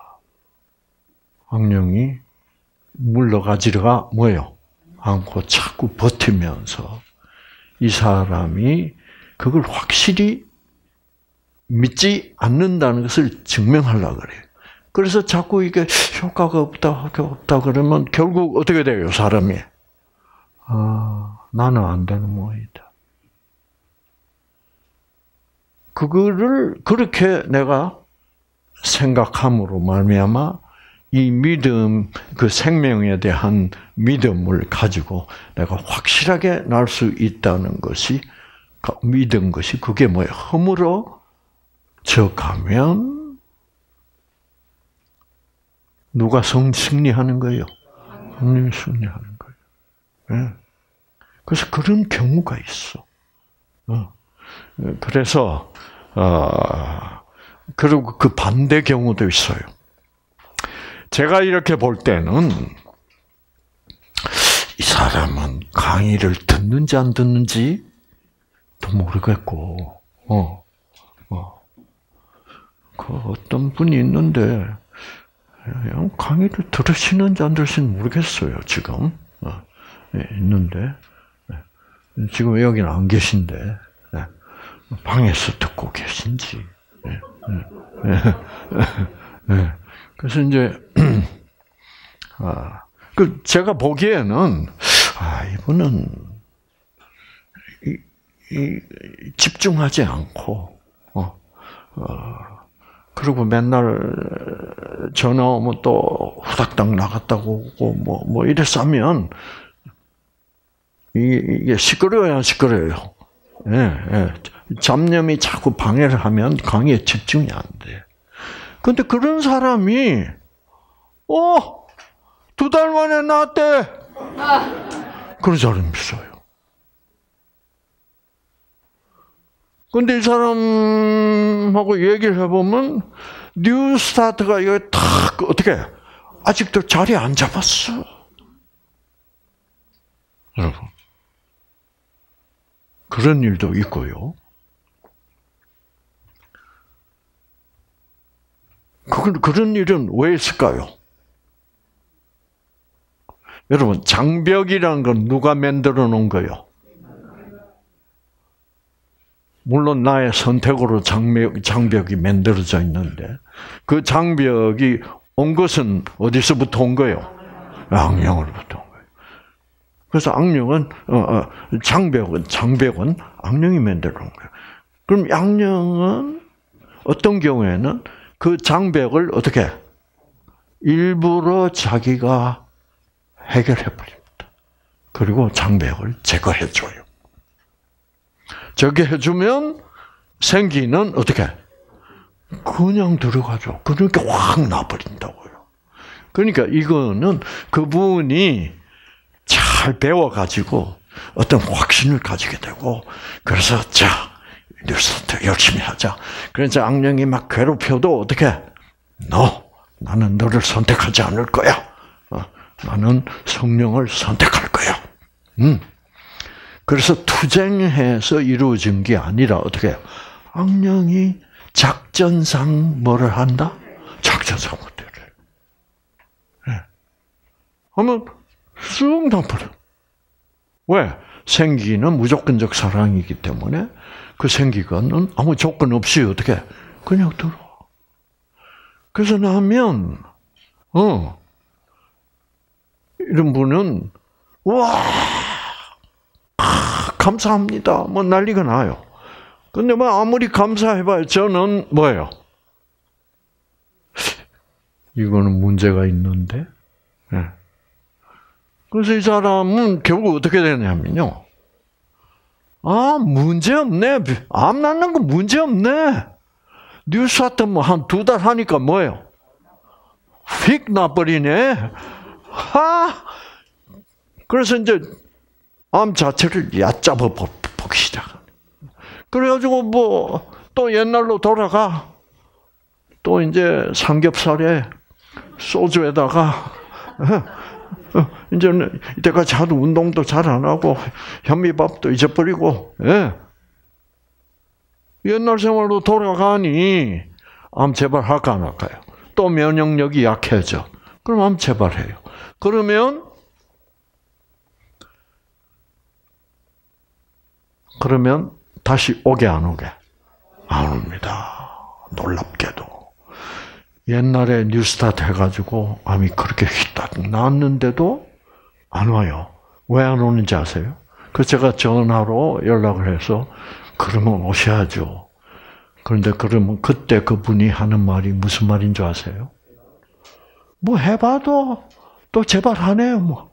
악령이 물러가지가 뭐예요? 않고 자꾸 버티면서 이 사람이 그걸 확실히 믿지 않는다는 것을 증명하려고 그래요. 그래서 자꾸 이게 효과가 없다, 없다 그러면 결국 어떻게 돼요, 사람이? 아, 나는 안 되는 모양이다. 그거를 그렇게 내가 생각함으로 말미암아 이 믿음, 그 생명에 대한 믿음을 가지고 내가 확실하게 날 수 있다는 것이 믿은 것이 그게 뭐예요? 허물어 져 가면 누가 성 승리하는 거예요? 하나님이 승리하는 거예요. 네. 그래서 그런 경우가 있어. 어. 그래서 어, 그리고 그 반대 경우도 있어요. 제가 이렇게 볼 때는 이 사람은 강의를 듣는지 안 듣는지도 모르겠고, 어, 어, 그 어떤 분이 있는데 그냥 강의를 들으시는지 안 들으시는지 모르겠어요. 지금 어, 예, 있는데 예, 지금 여기는 안 계신데. 방에서 듣고 계신지. 네, 네, 네. 그래서 이제 아, 그 제가 보기에는 아 이분은 이, 이, 집중하지 않고 어, 어, 그리고 맨날 전화 오면 또 후닥닥 나갔다고 오고 뭐 뭐 이랬으면 이게 시끄러워야 시끄러워요. 예, 예. 잡념이 자꾸 방해를 하면 강의에 집중이 안 돼. 근데 그런 사람이, 어, 두 달 만에 나왔대. 그런 사람이 있어요. 근데 이 사람하고 얘기를 해보면, 뉴스타트가 이거 탁, 어떻게, 아직도 자리 안 잡았어. 여러분. 그런 일도 있고요. 그건, 그런 일은 왜 있을까요? 여러분, 장벽이라는 건 누가 만들어 놓은 거예요? 물론 나의 선택으로 장벽, 장벽이 만들어져 있는데 그 장벽이 온 것은 어디서부터 온 거예요? 악령으로부터 온 거예요. 그래서 악령은 어, 어, 장벽은 장벽은 악령이 만들어 놓은 거예요. 그럼 악령은 어떤 경우에는 그 장벽을 어떻게 일부러 자기가 해결해 버립니다. 그리고 장벽을 제거해 줘요. 저게 해주면 생기는 어떻게 그냥 들어가죠. 그러니까 확 나버린다고요. 그러니까 이거는 그분이 잘 잘 배워가지고 어떤 확신을 가지게 되고, 그래서 자, 뉴스타트 열심히 하자. 그래서 악령이 막 괴롭혀도 어떻게? 너, 나는 너를 선택하지 않을 거야. 어, 나는 성령을 선택할 거야. 음. 그래서 투쟁해서 이루어진 게 아니라 어떻게 해요? 악령이 작전상 뭐를 한다? 작전상 못해요. 네. 하면 쑥 나버려. 왜? 생기는 무조건적 사랑이기 때문에 그 생기가는 아무 조건 없이 어떻게 그냥 들어와. 그래서 나면 어 이런 분은 와 아, 감사합니다. 뭐 난리가 나요. 근데 뭐 아무리 감사해봐요. 저는 뭐예요? 이거는 문제가 있는데. 네. 그래서 이 사람은 결국 어떻게 되냐면요. 아, 문제 없네. 암 낳는 거 문제 없네. 뉴스타트 뭐 한 두 달 하니까 뭐예요? 휙 나버리네. 하. 그래서 이제 암 자체를 얕잡아 보기 시작. 그래가지고 뭐 또 옛날로 돌아가. 또 이제 삼겹살에 소주에다가 이제는 이때까지 하도 운동도 잘 안 하고 현미밥도 잊어버리고, 예. 옛날 생활로 돌아가니 암 재발할까 안 할까요? 또 면역력이 약해져. 그럼 암 재발해요. 그러면 그러면 다시 오게 안 오게? 안 옵니다. 놀랍게도. 옛날에 뉴스타트 해가지고 암이 그렇게 휘딱 나왔는데도 안 와요. 왜 안 오는지 아세요? 그 제가 전화로 연락을 해서 그러면 오셔야죠. 그런데 그러면 그때 그분이 하는 말이 무슨 말인 줄 아세요? 뭐 해봐도 또 재발하네요. 뭐.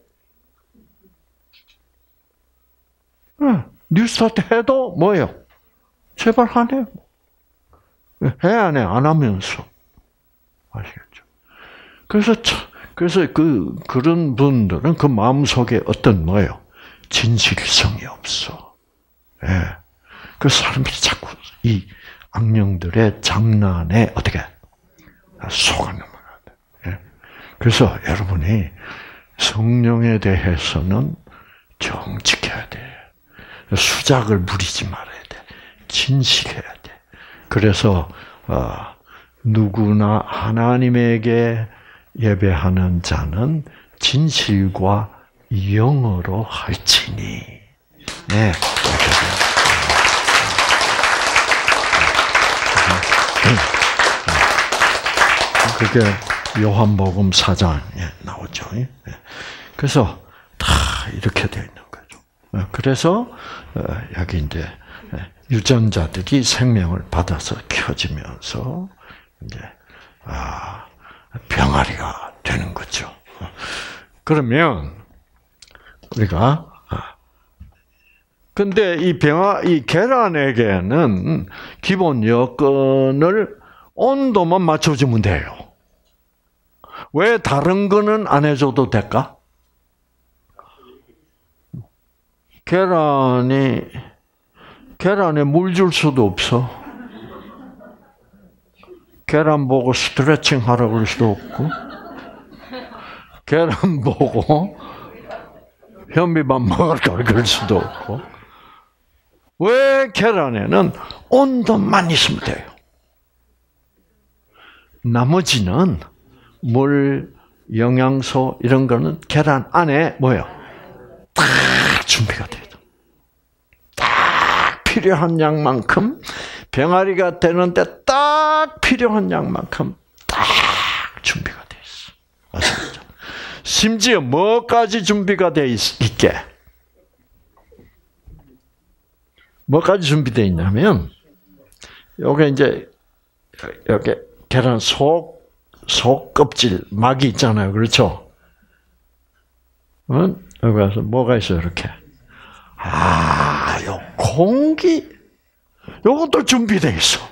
네, 뉴스타트 해도 뭐예요? 재발하네요. 해 안 해? 안 하면서. 아시겠죠? 그래서 그래서 그 그런 분들은 그 마음 속에 어떤 뭐예요? 진실성이 없어. 예. 그 사람들이 자꾸 이 악령들의 장난에 어떻게 속아 넘어가야 돼. 예. 그래서 여러분이 성령에 대해서는 정직해야 돼. 수작을 부리지 말아야 돼. 진실해야 돼. 그래서 어. 누구나 하나님에게 예배하는 자는 진실과 영어로 할지니. 네. 그게 요한복음 사 장에 나오죠. 그래서 다 이렇게 되어 있는 거죠. 그래서 여기 이제 유전자들이 생명을 받아서 켜지면서 이제 아, 병아리가 되는 거죠. 그러면 우리가 아, 근데 이 병아 이 계란에게는 기본 여건을 온도만 맞춰주면 돼요. 왜 다른 거는 안 해줘도 될까? 계란이 계란에 물 줄 수도 없어. 계란 보고 스트레칭 하라고 그럴 수도 없고, 계란 보고 현미밥 먹으라고 그럴 수도 없고, 왜 계란에는 온도만 있으면 돼요. 나머지는 물, 영양소 이런 거는 계란 안에 뭐예요? 딱 준비가 돼요. 딱 필요한 양만큼 병아리가 되는데 딱 필요한 양만큼 딱 준비가 돼 있어. 아시겠죠? 심지어 뭐까지 준비가 돼 있게? 뭐까지 준비되어 있냐면, 요게 이제, 여기 계란 속, 속 껍질, 막이 있잖아요. 그렇죠? 응? 여기 와서 뭐가 있어요, 이렇게? 아, 요 공기, 요것도 준비되어 있어.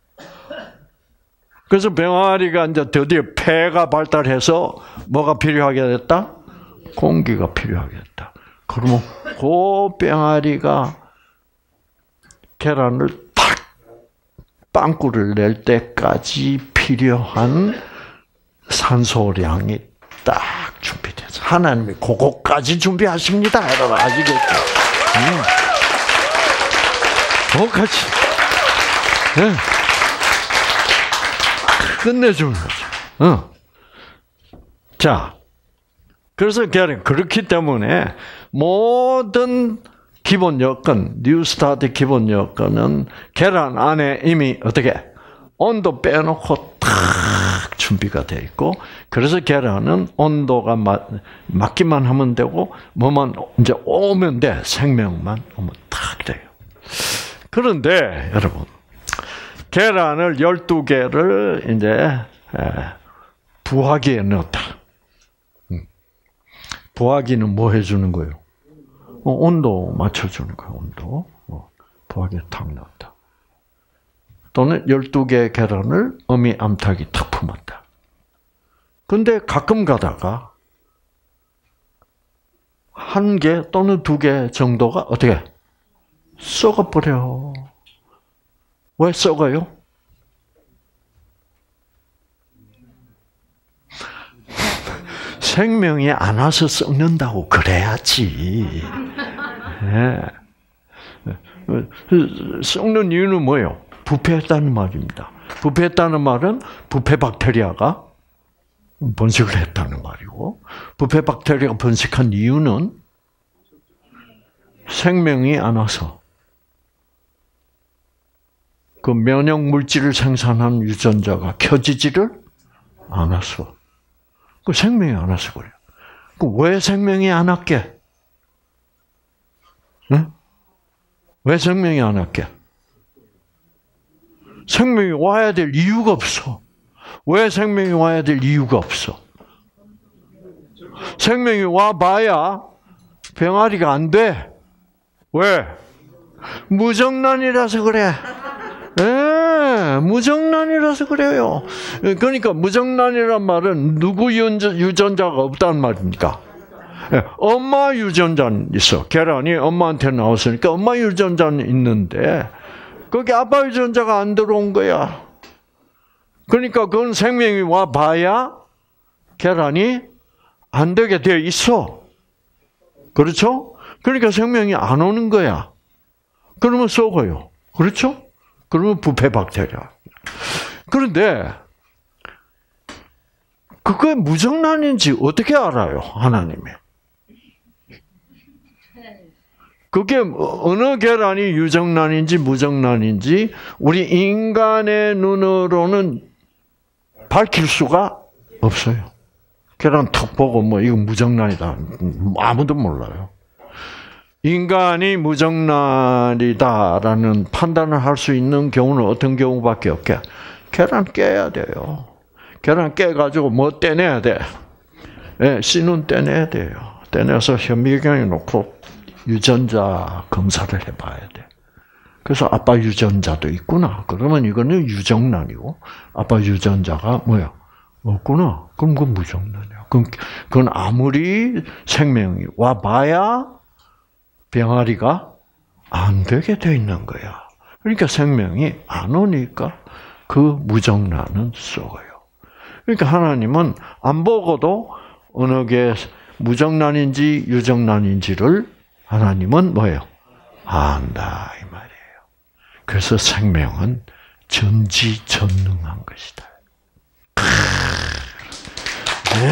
그래서 병아리가 이제 드디어 폐가 발달해서 뭐가 필요하게 됐다? 공기가 필요하게 됐다. 그러면 그 병아리가 계란을 탁 빵꾸를 낼 때까지 필요한 산소량이 딱 준비돼서 하나님이 그거까지 준비하십니다. 여러분 아시겠죠? 음. 그거까지 네. 끝내주는 거죠. 어. 자, 그래서 계란 그렇기 때문에 모든 기본 여건, 뉴스타트 기본 여건은 계란 안에 이미 어떻게 온도 빼놓고 탁 준비가 돼 있고, 그래서 계란은 온도가 맞, 맞기만 하면 되고, 뭐만 이제 오면 돼. 생명만 오면 탁 돼요. 그런데 여러분, 계란을 열두 개를 이제 부화기에 넣었다. 부화기는 뭐 해주는 거예요? 어, 온도 맞춰주는 거예요. 온도. 어, 부화기에 탁 넣었다. 또는 열두 개의 계란을 어미 암탉이 탁 품었다. 근데 가끔 가다가 한 개 또는 두 개 정도가 어떻게 썩어버려. 왜 썩어요? 생명이 안 와서 썩는다고 그래야지. 네. 썩는 이유는 뭐예요? 부패했다는 말입니다. 부패했다는 말은 부패 박테리아가 번식을 했다는 말이고, 부패 박테리아가 번식한 이유는 생명이 안 와서 그 면역 물질을 생산한 유전자가 켜지지를 않았어. 그 생명이 안 와서 그래요. 그 왜 생명이 안 왔게? 응? 왜 생명이 안 왔게? 생명이 와야 될 이유가 없어. 왜 생명이 와야 될 이유가 없어? 생명이 와봐야 병아리가 안 돼. 왜? 무정란이라서 그래. 예, 무정란이라서 그래요. 그러니까 무정란이란 말은 누구 유전자가 없다는 말입니까? 예, 엄마 유전자는 있어. 계란이 엄마한테 나왔으니까 엄마 유전자는 있는데 거기 아빠 유전자가 안 들어온 거야. 그러니까 그건 생명이 와봐야 계란이 안 되게 되어 있어. 그렇죠? 그러니까 생명이 안 오는 거야. 그러면 썩어요. 그렇죠? 그러면 부패 박테리아. 그런데 그게 무정란인지 어떻게 알아요? 하나님이. 그게 어느 계란이 유정란인지 무정란인지 우리 인간의 눈으로는 밝힐 수가 없어요. 계란 턱 보고 뭐 이거 무정란이다. 아무도 몰라요. 인간이 무정란이다라는 판단을 할 수 있는 경우는 어떤 경우밖에 없게? 계란 깨야 돼요. 계란 깨가지고 뭐 떼내야 돼? 네, 씨는 떼내야 돼요. 떼내서 현미경에 놓고 유전자 검사를 해봐야 돼. 그래서 아빠 유전자도 있구나. 그러면 이거는 유정란이고 아빠 유전자가 뭐야? 없구나. 그럼 그건 무정란이야. 그럼 그건 아무리 생명이 와봐야 병아리가 안 되게 돼 있는 거야. 그러니까 생명이 안 오니까 그 무정란은 썩어요. 그러니까 하나님은 안 보고도 어느 게 무정란인지 유정란인지를 하나님은 뭐예요? 안다 이 말이에요. 그래서 생명은 전지전능한 것이다. 네.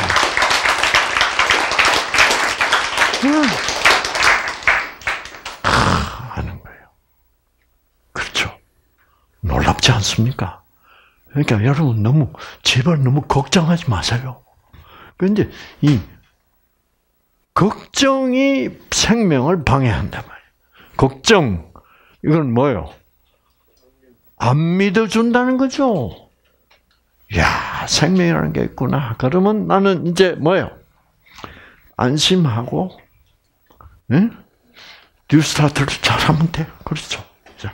음. 하는 거예요. 그렇죠? 놀랍지 않습니까? 그러니까 여러분 너무 제발 너무 걱정하지 마세요. 그런데 이 걱정이 생명을 방해한단 말이에요. 걱정 이건 뭐예요? 안 믿어준다는 거죠. 야, 생명이라는 게 있구나. 그러면 나는 이제 뭐예요? 안심하고, 응? 뉴스타트를 잘하면 돼요. 그렇죠. 자,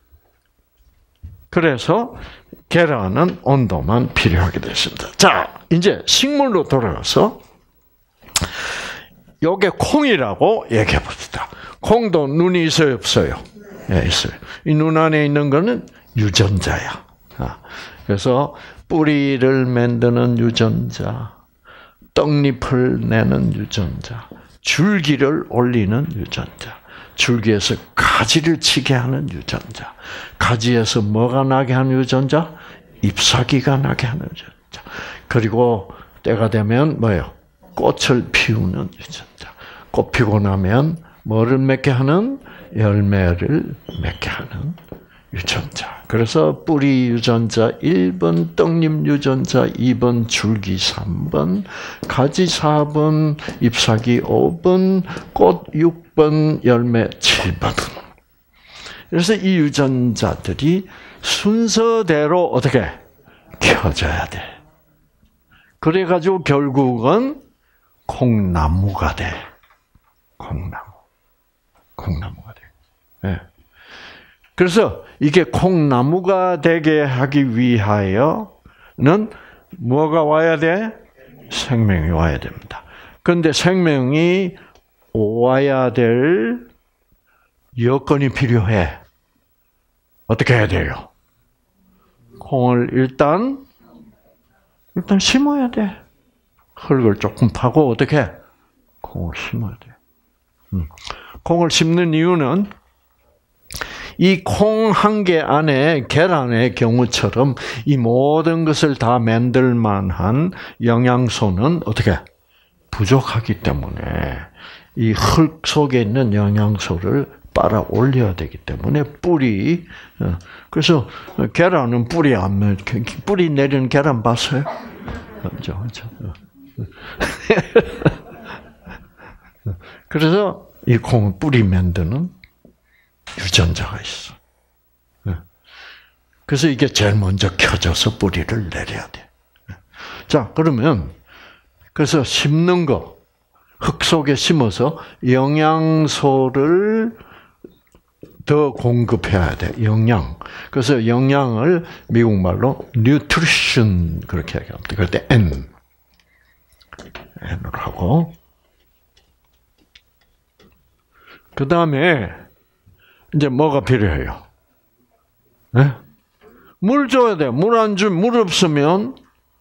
그래서 계란은 온도만 필요하게 됐습니다. 자, 이제 식물로 돌아가서 요게 콩이라고 얘기해 봅시다. 콩도 눈이 있어요, 없어요? 예, 있어요. 이 눈 안에 있는 거는 유전자야. 그래서 뿌리를 만드는 유전자, 떡잎을 내는 유전자, 줄기를 올리는 유전자, 줄기에서 가지를 치게 하는 유전자, 가지에서 뭐가 나게 하는 유전자? 잎사귀가 나게 하는 유전자. 그리고 때가 되면 뭐예요? 꽃을 피우는 유전자. 꽃 피고 나면 뭐를 맺게 하는? 열매를 맺게 하는 유전자. 그래서 뿌리 유전자 일 번, 떡잎 유전자 이 번, 줄기 삼 번, 가지 사 번, 잎사귀 오 번, 꽃 육 번, 열매 칠 번. 그래서 이 유전자들이 순서대로 어떻게 켜져야 돼. 그래가지고 결국은 콩나무가 돼. 콩나무. 콩나무가 돼. 네. 그래서 이게 콩나무가 되게 하기 위하여는 뭐가 와야 돼? 생명이 와야 됩니다. 그런데 생명이 와야 될 여건이 필요해. 어떻게 해야 돼요? 콩을 일단 일단 심어야 돼. 흙을 조금 파고 어떻게? 콩을 심어야 돼. 음. 콩을 심는 이유는 이 콩 한 개 안에 계란의 경우처럼 이 모든 것을 다 만들 만한 영양소는 어떻게? 부족하기 때문에 이 흙 속에 있는 영양소를 빨아 올려야 되기 때문에 뿌리. 그래서 계란은 뿌리 안 뿌리 내리는 계란 봤어요? 그렇죠, 그렇죠. 그래서 이 콩은 뿌리 만드는 유전자가 있어. 그래서 이게 제일 먼저 켜져서 뿌리를 내려야 돼. 자, 그러면 그래서 심는 거, 흙 속에 심어서 영양소를 더 공급해야 돼. 영양. 그래서 영양을 미국 말로 nutrition 그렇게 얘기합니다. 그럴 때 N. N으로 하고. 그 다음에 이제 뭐가 필요해요? 네? 물 줘야 돼. 물 안 주, 물 없으면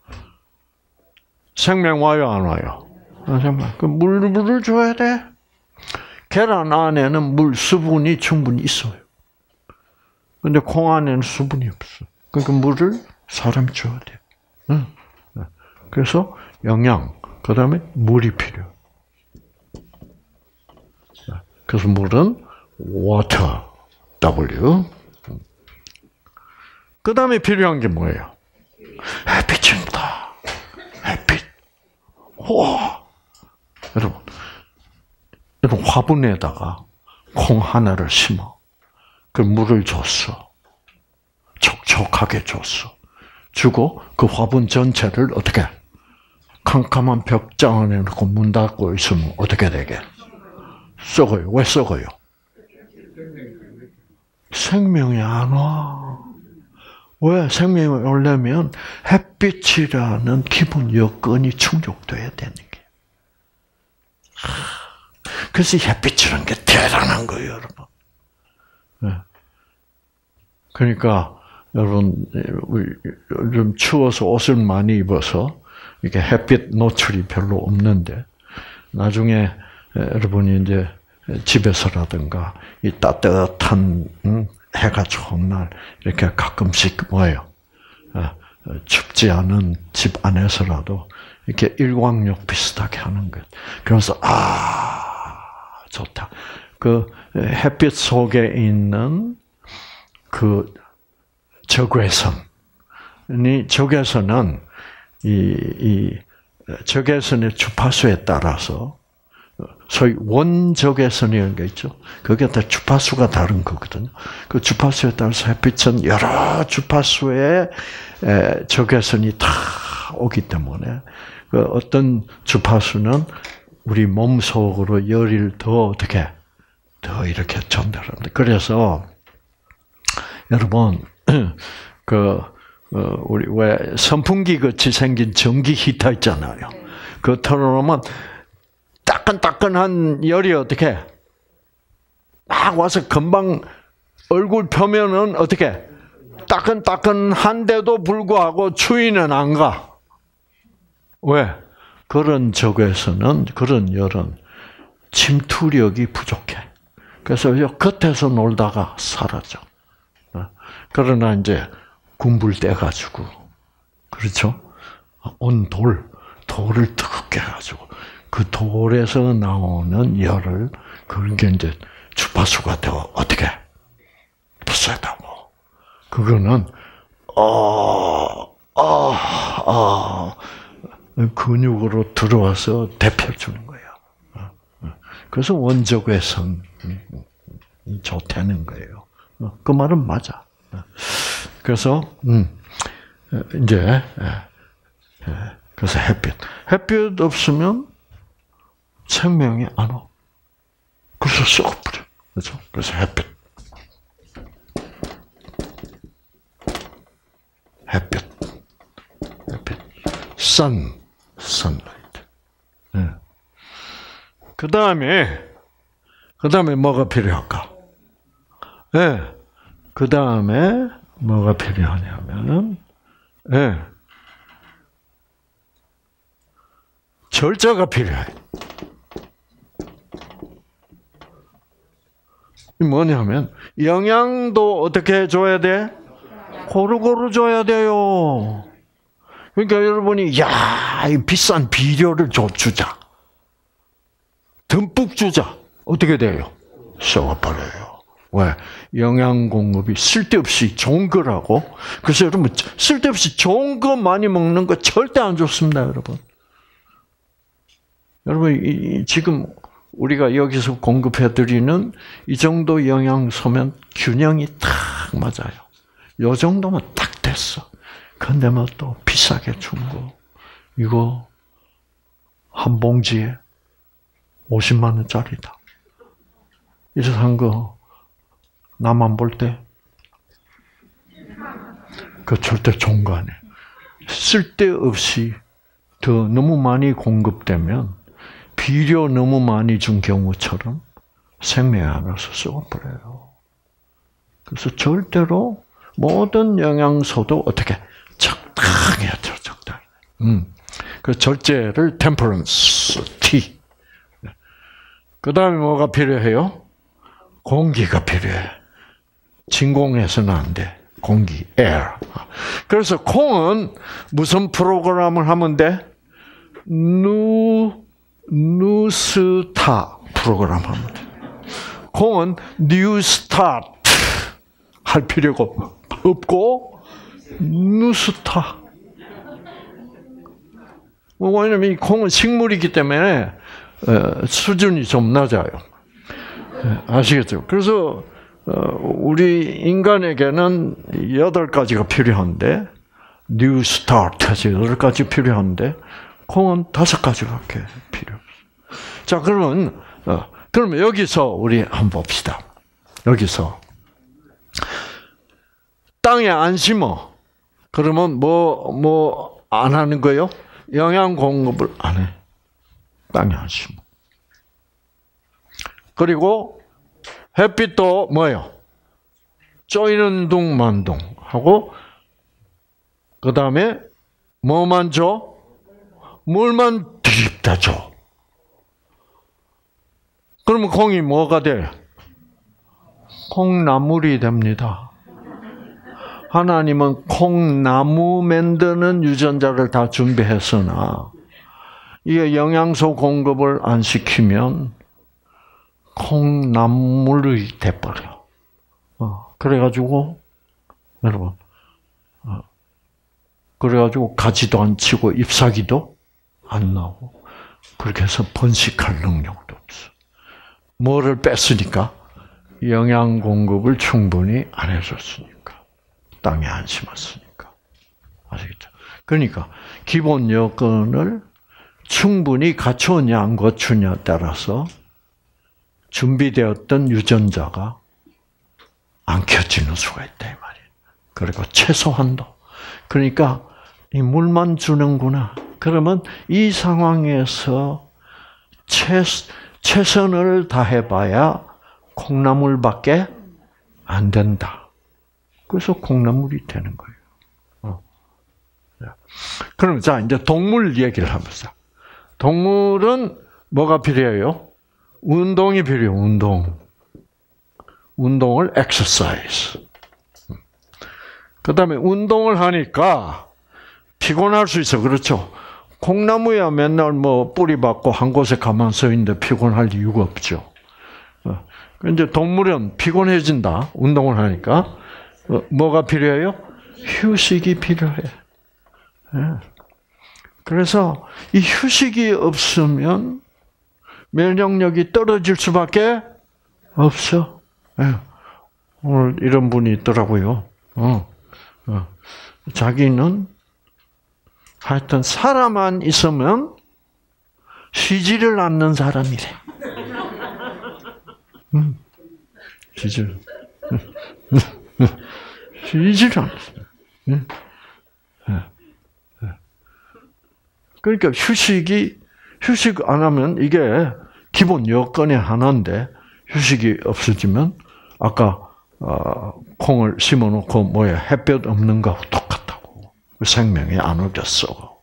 생명 와요, 안 와요? 아, 정말. 그 물, 물을 줘야 돼. 계란 안에는 물 수분이 충분히 있어요. 근데 콩 안에는 수분이 없어. 그러니까 물을 사람이 줘야 돼. 응. 그래서 영양, 그 다음에 물이 필요해. 그래서 물은 water, W. 그 다음에 필요한 게 뭐예요? 햇빛입니다. 햇빛. 와, 여러분, 여러분 화분에다가 콩 하나를 심어. 그 물을 줬어. 촉촉하게 줬어. 주고 그 화분 전체를 어떻게? 캄캄한 벽장 안에 놓고 문 닫고 있으면 어떻게 되게? 썩어요. 왜 썩어요? 생명이 안 와. 왜? 생명이 오려면 햇빛이라는 기본 여건이 충족돼야 되는 게. 그래서 햇빛이라는 게 대단한 거예요, 여러분. 네. 그러니까 여러분 좀 추워서 옷을 많이 입어서 이게 햇빛 노출이 별로 없는데 나중에 여러분이 이제 집에서라든가 이 따뜻한 해가 좋은 날 이렇게 가끔씩 뭐예요? 춥지 않은 집 안에서라도 이렇게 일광욕 비슷하게 하는 것. 그래서 아 좋다. 그 햇빛 속에 있는 그 적외선이 적외선은 이, 이 적외선의 주파수에 따라서 소위 원적외선이라는 게 있죠. 그게 다 주파수가 다른 거거든요. 그 주파수에 따라서 햇빛은 여러 주파수의 적외선이 다 오기 때문에 그 어떤 주파수는 우리 몸 속으로 열을 더 어떻게 더 이렇게 전달합니다. 그래서 여러분 그 우리 왜 선풍기 같이 생긴 전기 히터 있잖아요. 그 틀어놓으면 딱 따끈따끈한 열이 어떻게 막 와서 금방 얼굴 표면은 어떻게 따끈따끈한데도 불구하고 추위는 안 가. 왜? 그런 적에서는 그런 열은 침투력이 부족해. 그래서 겉에서 놀다가 사라져. 그러나 이제 군불 떼가지고 그렇죠? 온 돌, 돌을 뜨겁게 해가지고 그 돌에서 나오는 열을 그런 게 이제 주파수가 되어 어떻게 부세다고. 그거는 어, 어, 어, 근육으로 들어와서 데펴주는 거예요. 그래서 원적외선이 좋다는 거예요. 그 말은 맞아. 그래서 음, 이제 그래서 햇빛, 햇빛 없으면 생명이 안 와. 그래서 썩어버려. 그렇죠? 그래서 햇빛, 햇빛, 햇빛, sun, sunlight. 네. 그 다음에 그 다음에 뭐가 필요할까? 예. 네. 그 다음에 뭐가 필요하냐면은, 예. 네. 절제가 필요해. 뭐냐면 영양도 어떻게 줘야 돼? 고루고루 줘야 돼요. 그러니까 여러분이 야, 이 비싼 비료를 줘 주자. 듬뿍 주자. 어떻게 돼요? 썩어버려요. 왜? 영양 공급이 쓸데없이 좋은 거라고. 그래서 여러분 쓸데없이 좋은 거 많이 먹는 거 절대 안 좋습니다, 여러분. 여러분 이, 지금 우리가 여기서 공급해드리는 이 정도 영양소면 균형이 딱 맞아요. 요 정도면 딱 됐어. 근데 뭐 또 비싸게 준 거, 이거 한 봉지에 오십만 원짜리다. 이래서 한 거 나만 볼 때 그 절대 좋은 거 아니에요. 쓸데없이 더 너무 많이 공급되면 비료 너무 많이 준 경우처럼 생명이 안 와서 썩어버려요. 그래서 절대로 모든 영양소도 어떻게 적당히 해줘, 적당히. 음, 그 절제를 템퍼런스, T. 그 다음에 뭐가 필요해요? 공기가 필요해. 진공해서는 안 돼. 공기, air. 그래서 콩은 무슨 프로그램을 하면 돼? 누 뉴스타 프로그램 하면 돼. 콩은 뉴스타트 할 필요가 없고 뉴스타. 왜냐면 이 콩은 식물이기 때문에 수준이 좀 낮아요. 아시겠죠? 그래서 우리 인간에게는 여덟 가지가 필요한데 뉴스타트까지 여덟 가지 필요한데 콩은 다섯 가지밖에 필요 없어. 자, 그러면 어, 그러면 여기서 우리 한번 봅시다. 여기서 땅에 안 심어. 그러면 뭐 뭐 안 하는 거요? 영양 공급을 안 해. 땅에 안 심어. 그리고 햇빛도 뭐예요? 쪼이는 둥만둥 하고 그 다음에 뭐만 줘? 물만 드립다 줘. 그러면 콩이 뭐가 돼? 콩나물이 됩니다. 하나님은 콩나무 만드는 유전자를 다 준비했으나 이게 영양소 공급을 안 시키면 콩나물이 돼버려. 어, 그래가지고 여러분, 어, 그래가지고 가지도 안 치고 잎사귀도 안 나오고 그렇게 해서 번식할 능력도 없어. 뭐를 뺐으니까? 영양 공급을 충분히 안 해줬으니까. 땅에 안 심었으니까. 아시겠죠? 그러니까 기본 여건을 충분히 갖추었냐 안 갖추냐에 따라서 준비되었던 유전자가 안 켜지는 수가 있다 이 말이에요. 그리고 최소한도. 그러니까 이 물만 주는구나. 그러면 이 상황에서 최, 최선을 다해봐야 콩나물밖에 안 된다. 그래서 콩나물이 되는 거예요. 어. 그럼 자 이제 동물 얘기를 하면서 동물은 뭐가 필요해요? 운동이 필요해요. 운동. 운동을 exercise. 그 다음에 운동을 하니까 피곤할 수 있어. 그렇죠? 콩나무야 맨날 뭐 뿌리 박고 한 곳에 가만 서 있는데 피곤할 이유가 없죠. 이제 동물은 피곤해진다. 운동을 하니까. 뭐가 필요해요? 휴식이 필요해. 그래서 이 휴식이 없으면 면역력이 떨어질 수밖에 없어. 오늘 이런 분이 있더라고요. 어. 어. 자기는 하여튼 살아만 있으면 쉬지를 않는 사람이래. 음. 쉬지를 쉬지를 않는 사람. 그러니까 휴식이 휴식 안 하면 이게 기본 여건의 하나인데 휴식이 없어지면 아까 어, 콩을 심어놓고 뭐야 햇볕 없는 거하고 똑같다고. 생명이 안 얻었어.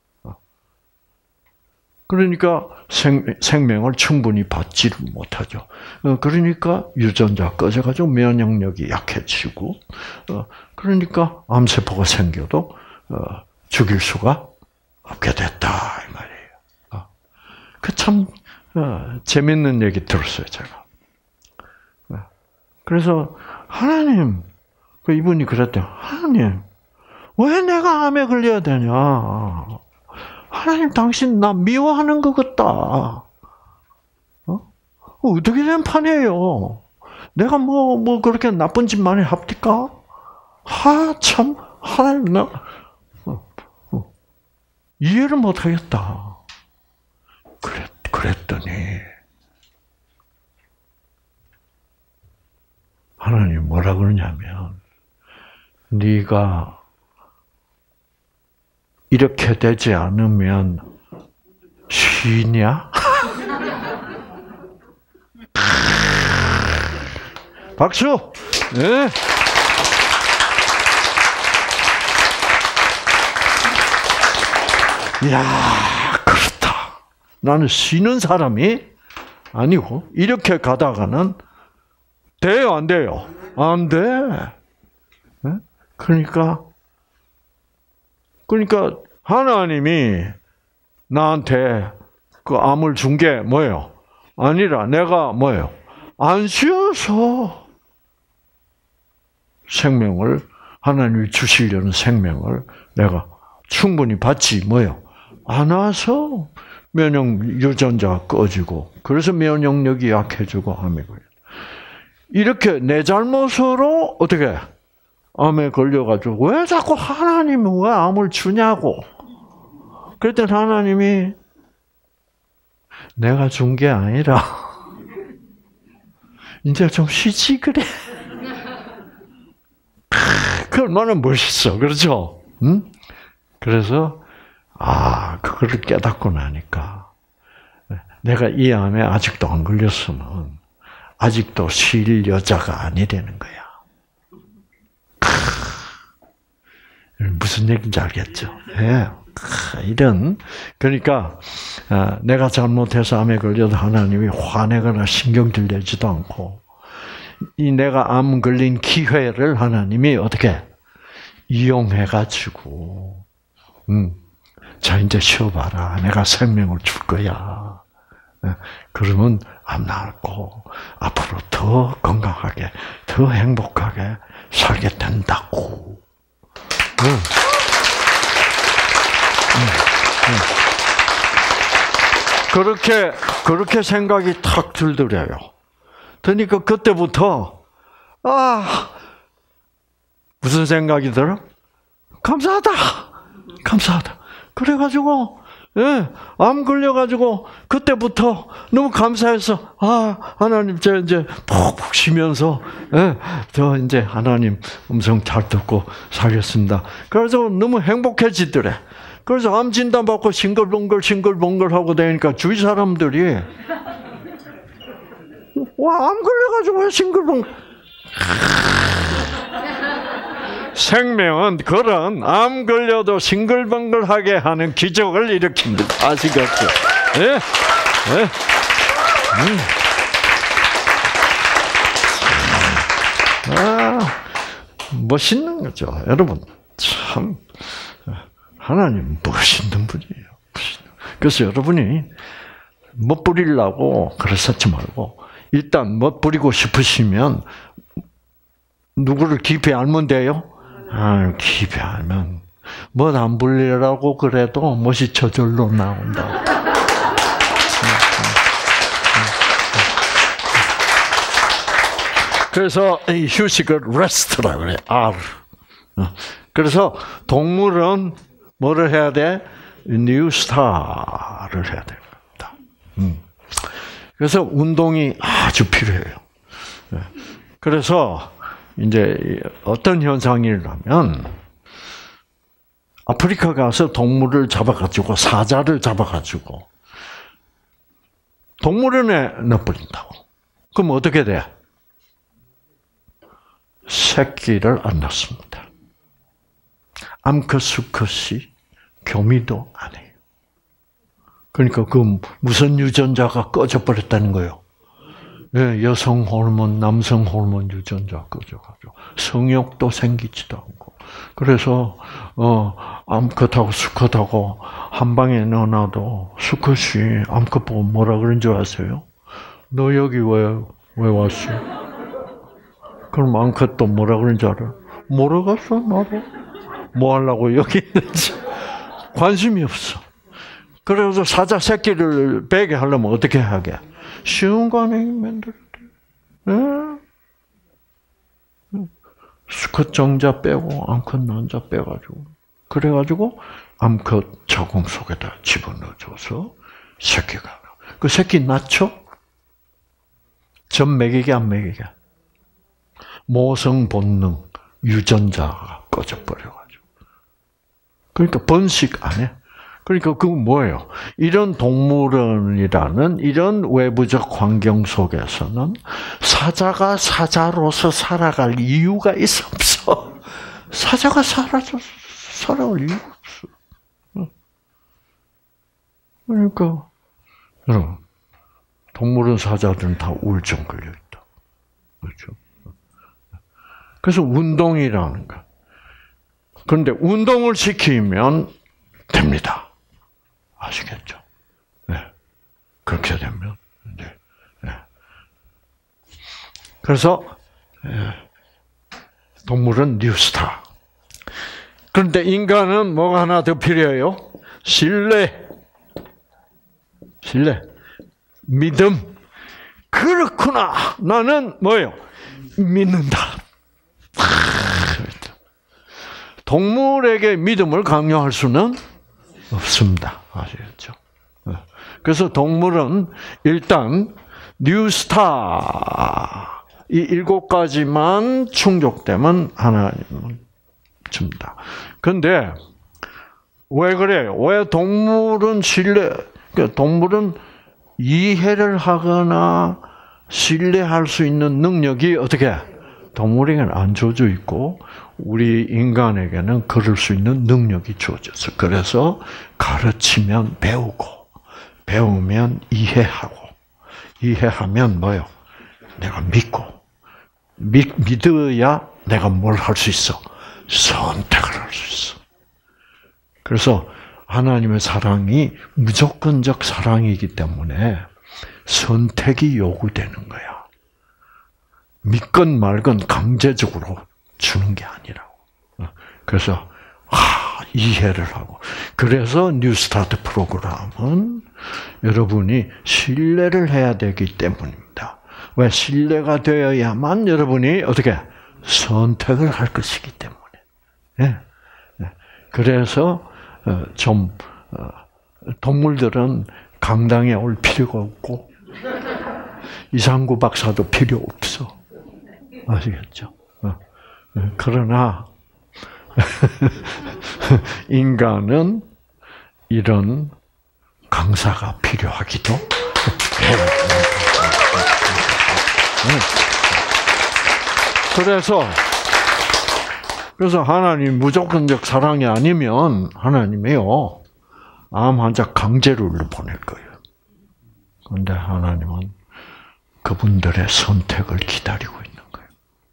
그러니까 생, 생명을 충분히 받지를 못하죠. 그러니까 유전자 꺼져가지고 면역력이 약해지고, 그러니까 암세포가 생겨도 죽일 수가 없게 됐다 이 말이에요. 그 참 재밌는 얘기 들었어요 제가. 그래서 하나님, 그 이분이 그랬대요. 하나님, 왜 내가 암에 걸려야 되냐? 하나님, 당신 나 미워하는 것 같다. 어? 어떻게 된 판이에요? 내가 뭐, 뭐 그렇게 나쁜 짓 많이 합니까? 하, 참, 하나님, 나, 어, 어. 이해를 못 하겠다. 그랬, 그랬더니, 하나님 뭐라 그러냐면, 네가 이렇게 되지 않으면 쉬냐? 박수! 네. 이야, 그렇다. 나는 쉬는 사람이 아니고, 이렇게 가다가는 돼요, 안 돼요? 안 돼. 네? 그러니까, 그러니까 하나님이 나한테 그 암을 준 게 뭐예요? 아니라 내가 뭐예요? 안 쉬어서 생명을, 하나님이 주시려는 생명을 내가 충분히 받지 뭐예요? 안 와서 면역 유전자가 꺼지고, 그래서 면역력이 약해지고 암에 걸려. 이렇게 내 잘못으로 어떻게 암에 걸려가지고 왜 자꾸 하나님이 왜 암을 주냐고. 그랬더니 하나님이 내가 준 게 아니라 이제 좀 쉬지 그래. 그 얼마나 멋있어, 그렇죠? 응? 그래서 아 그거를 깨닫고 나니까 내가 이 암에 아직도 안 걸렸으면 아직도 쉴 여자가 아니라는 거야. 무슨 얘기인지 알겠죠? 예. 이런, 그러니까, 내가 잘못해서 암에 걸려도 하나님이 화내거나 신경질 내지도 않고, 이 내가 암 걸린 기회를 하나님이 어떻게 이용해가지고, 음, 자, 이제 쉬어봐라. 내가 생명을 줄 거야. 그러면 암 나았고, 앞으로 더 건강하게, 더 행복하게 살게 된다고. 응. 응. 응. 그렇게, 그렇게 생각이 탁 들더래요. 그러니까 그때부터, 아, 무슨 생각이 들어? 감사하다! 감사하다. 그래가지고, 예, 암 걸려가지고, 그때부터 너무 감사해서, 아, 하나님, 저 이제 푹푹 쉬면서, 예, 저 이제 하나님 음성 잘 듣고 살겠습니다. 그래서 너무 행복해지더래. 그래서 암 진단 받고 싱글벙글 싱글벙글 하고 다니까 주위 사람들이 와, 암 걸려가지고 왜 싱글벙글? 생명은 그런 암 걸려도 싱글벙글하게 하는 기적을 일으킵니다. 아시겠죠? 예? 예? 음. 아, 멋있는 거죠. 여러분, 참, 하나님 멋있는 분이에요. 그래서 여러분이 멋부리려고 그러지 말고, 일단 멋부리고 싶으시면, 누구를 깊이 알면 돼요? 아, 깊이 알면, 멋 안 부리려고 그래도 멋이 저절로 나온다. 그래서 이 휴식을 rest라고 그래. R. 그래서 동물은 뭐를 해야 돼? 뉴 스타를 해야 됩니다. 그래서 운동이 아주 필요해요. 그래서 이제 어떤 현상이 일어나면 아프리카 가서 동물을 잡아가지고 사자를 잡아가지고 동물원에 넣어버린다고. 그럼 어떻게 돼? 새끼를 안 낳습니다. 암컷, 수컷이 교미도 안 해요. 그러니까 그 무슨 유전자가 꺼져버렸다는 거예요. 네, 여성 호르몬, 남성 호르몬 유전자 꺼져가지고 성욕도 생기지도 않고. 그래서 어, 암컷하고 수컷하고 한 방에 넣어놔도 수컷이 암컷 보고 뭐라 그런 줄 아세요? 너 여기 왜, 왜 왔어? 그럼 암컷도 뭐라 그런 줄 알아? 모르겠어, 나도. 뭐 하려고 여기 있는지. 관심이 없어. 그래서 사자 새끼를 베게 하려면 어떻게 하게? 쉬운 거 아니에요, 만들 때. 수컷 정자 빼고, 암컷 난자 빼가지고. 그래가지고, 암컷 자궁 속에다 집어넣어줘서 새끼가. 그 새끼 낳죠? 전 먹이게 안 먹이게? 모성 본능, 유전자가 꺼져버려가지고. 그러니까 번식 안 해. 그러니까 그건 뭐예요? 이런 동물원이라는 이런 외부적 환경 속에서는 사자가 사자로서 살아갈 이유가 있어 없어? 사자가 사라져, 살아갈 이유가 없어. 그러니까, 여러분, 동물원 사자들은 다 우울증 걸려있다. 그렇죠? 그래서 운동이라는 거. 그런데 운동을 시키면 됩니다. 아시겠죠? 네. 그렇게 되면, 이제, 네. 그래서, 네. 동물은 뉴스타. 그런데 인간은 뭐가 하나 더 필요해요? 신뢰. 신뢰. 믿음. 그렇구나. 나는 뭐예요? 믿는다. 동물에게 믿음을 강요할 수는 없습니다. 아시겠죠? 그래서 동물은 일단 뉴스타 이 일곱 가지만 충족되면 하나님은 줍니다. 그런데 왜 그래요? 왜 동물은 신뢰, 동물은 이해를 하거나 신뢰할 수 있는 능력이 어떻게 동물에게는 안 주어져 있고 우리 인간에게는 그럴 수 있는 능력이 주어졌어. 그래서 가르치면 배우고 배우면 이해하고 이해하면 뭐요? 내가 믿고 믿, 믿어야 내가 뭘 할 수 있어? 선택을 할 수 있어. 그래서 하나님의 사랑이 무조건적 사랑이기 때문에 선택이 요구되는 거야. 믿건 말건 강제적으로 주는 게 아니라고. 그래서 아, 이해를 하고. 그래서 뉴스타트 프로그램은 여러분이 신뢰를 해야 되기 때문입니다. 왜? 신뢰가 되어야만 여러분이 어떻게 선택을 할 것이기 때문에. 네. 그래서 좀 동물들은 강당에 올 필요가 없고 이상구 박사도 필요 없어. 아시겠죠? 그러나 인간은 이런 강사가 필요하기도 해요. 그래서 그래서 하나님 무조건적 사랑이 아니면 하나님이요 암 환자 강제로 일로 보낼 거예요. 그런데 하나님은 그분들의 선택을 기다리고 있는 거예요.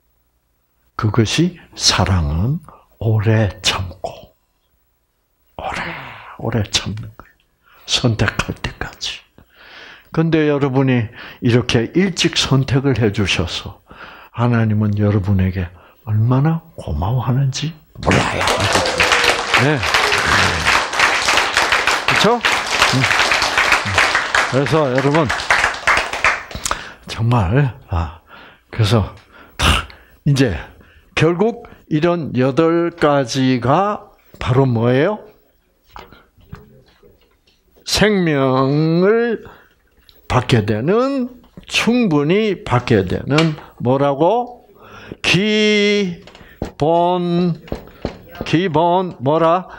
그것이 사랑은 오래 참고 오래 오래 참는 거예요. 선택할 때까지. 근데 여러분이 이렇게 일찍 선택을 해주셔서 하나님은 여러분에게 얼마나 고마워하는지 몰라요. 네. 그렇죠? 그래서 여러분 정말 아 그래서 이제 결국 이런 여덟 가지가 바로 뭐예요? 생명을 받게 되는, 충분히 받게 되는 뭐라고? 기본, 기본 뭐라?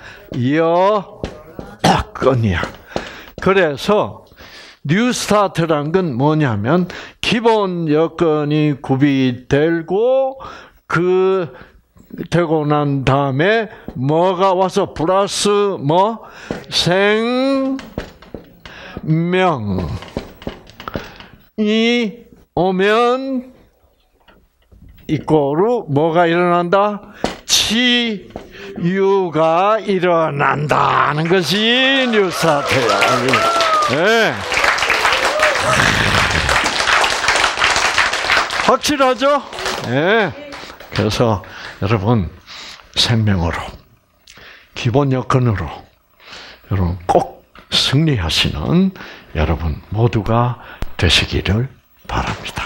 여건이야. 그래서 뉴스타트란 건 뭐냐면 기본 여건이 구비되고 그 되고 난 다음에 뭐가 와서 플러스 뭐 생명이 오면 이꼬로 뭐가 일어난다? 치유가 일어난다는 것이 뉴스타트야. 네. 확실하죠? 네. 그래서 여러분 생명으로 기본 여건으로 여러분 꼭 승리하시는 여러분 모두가 되시기를 바랍니다.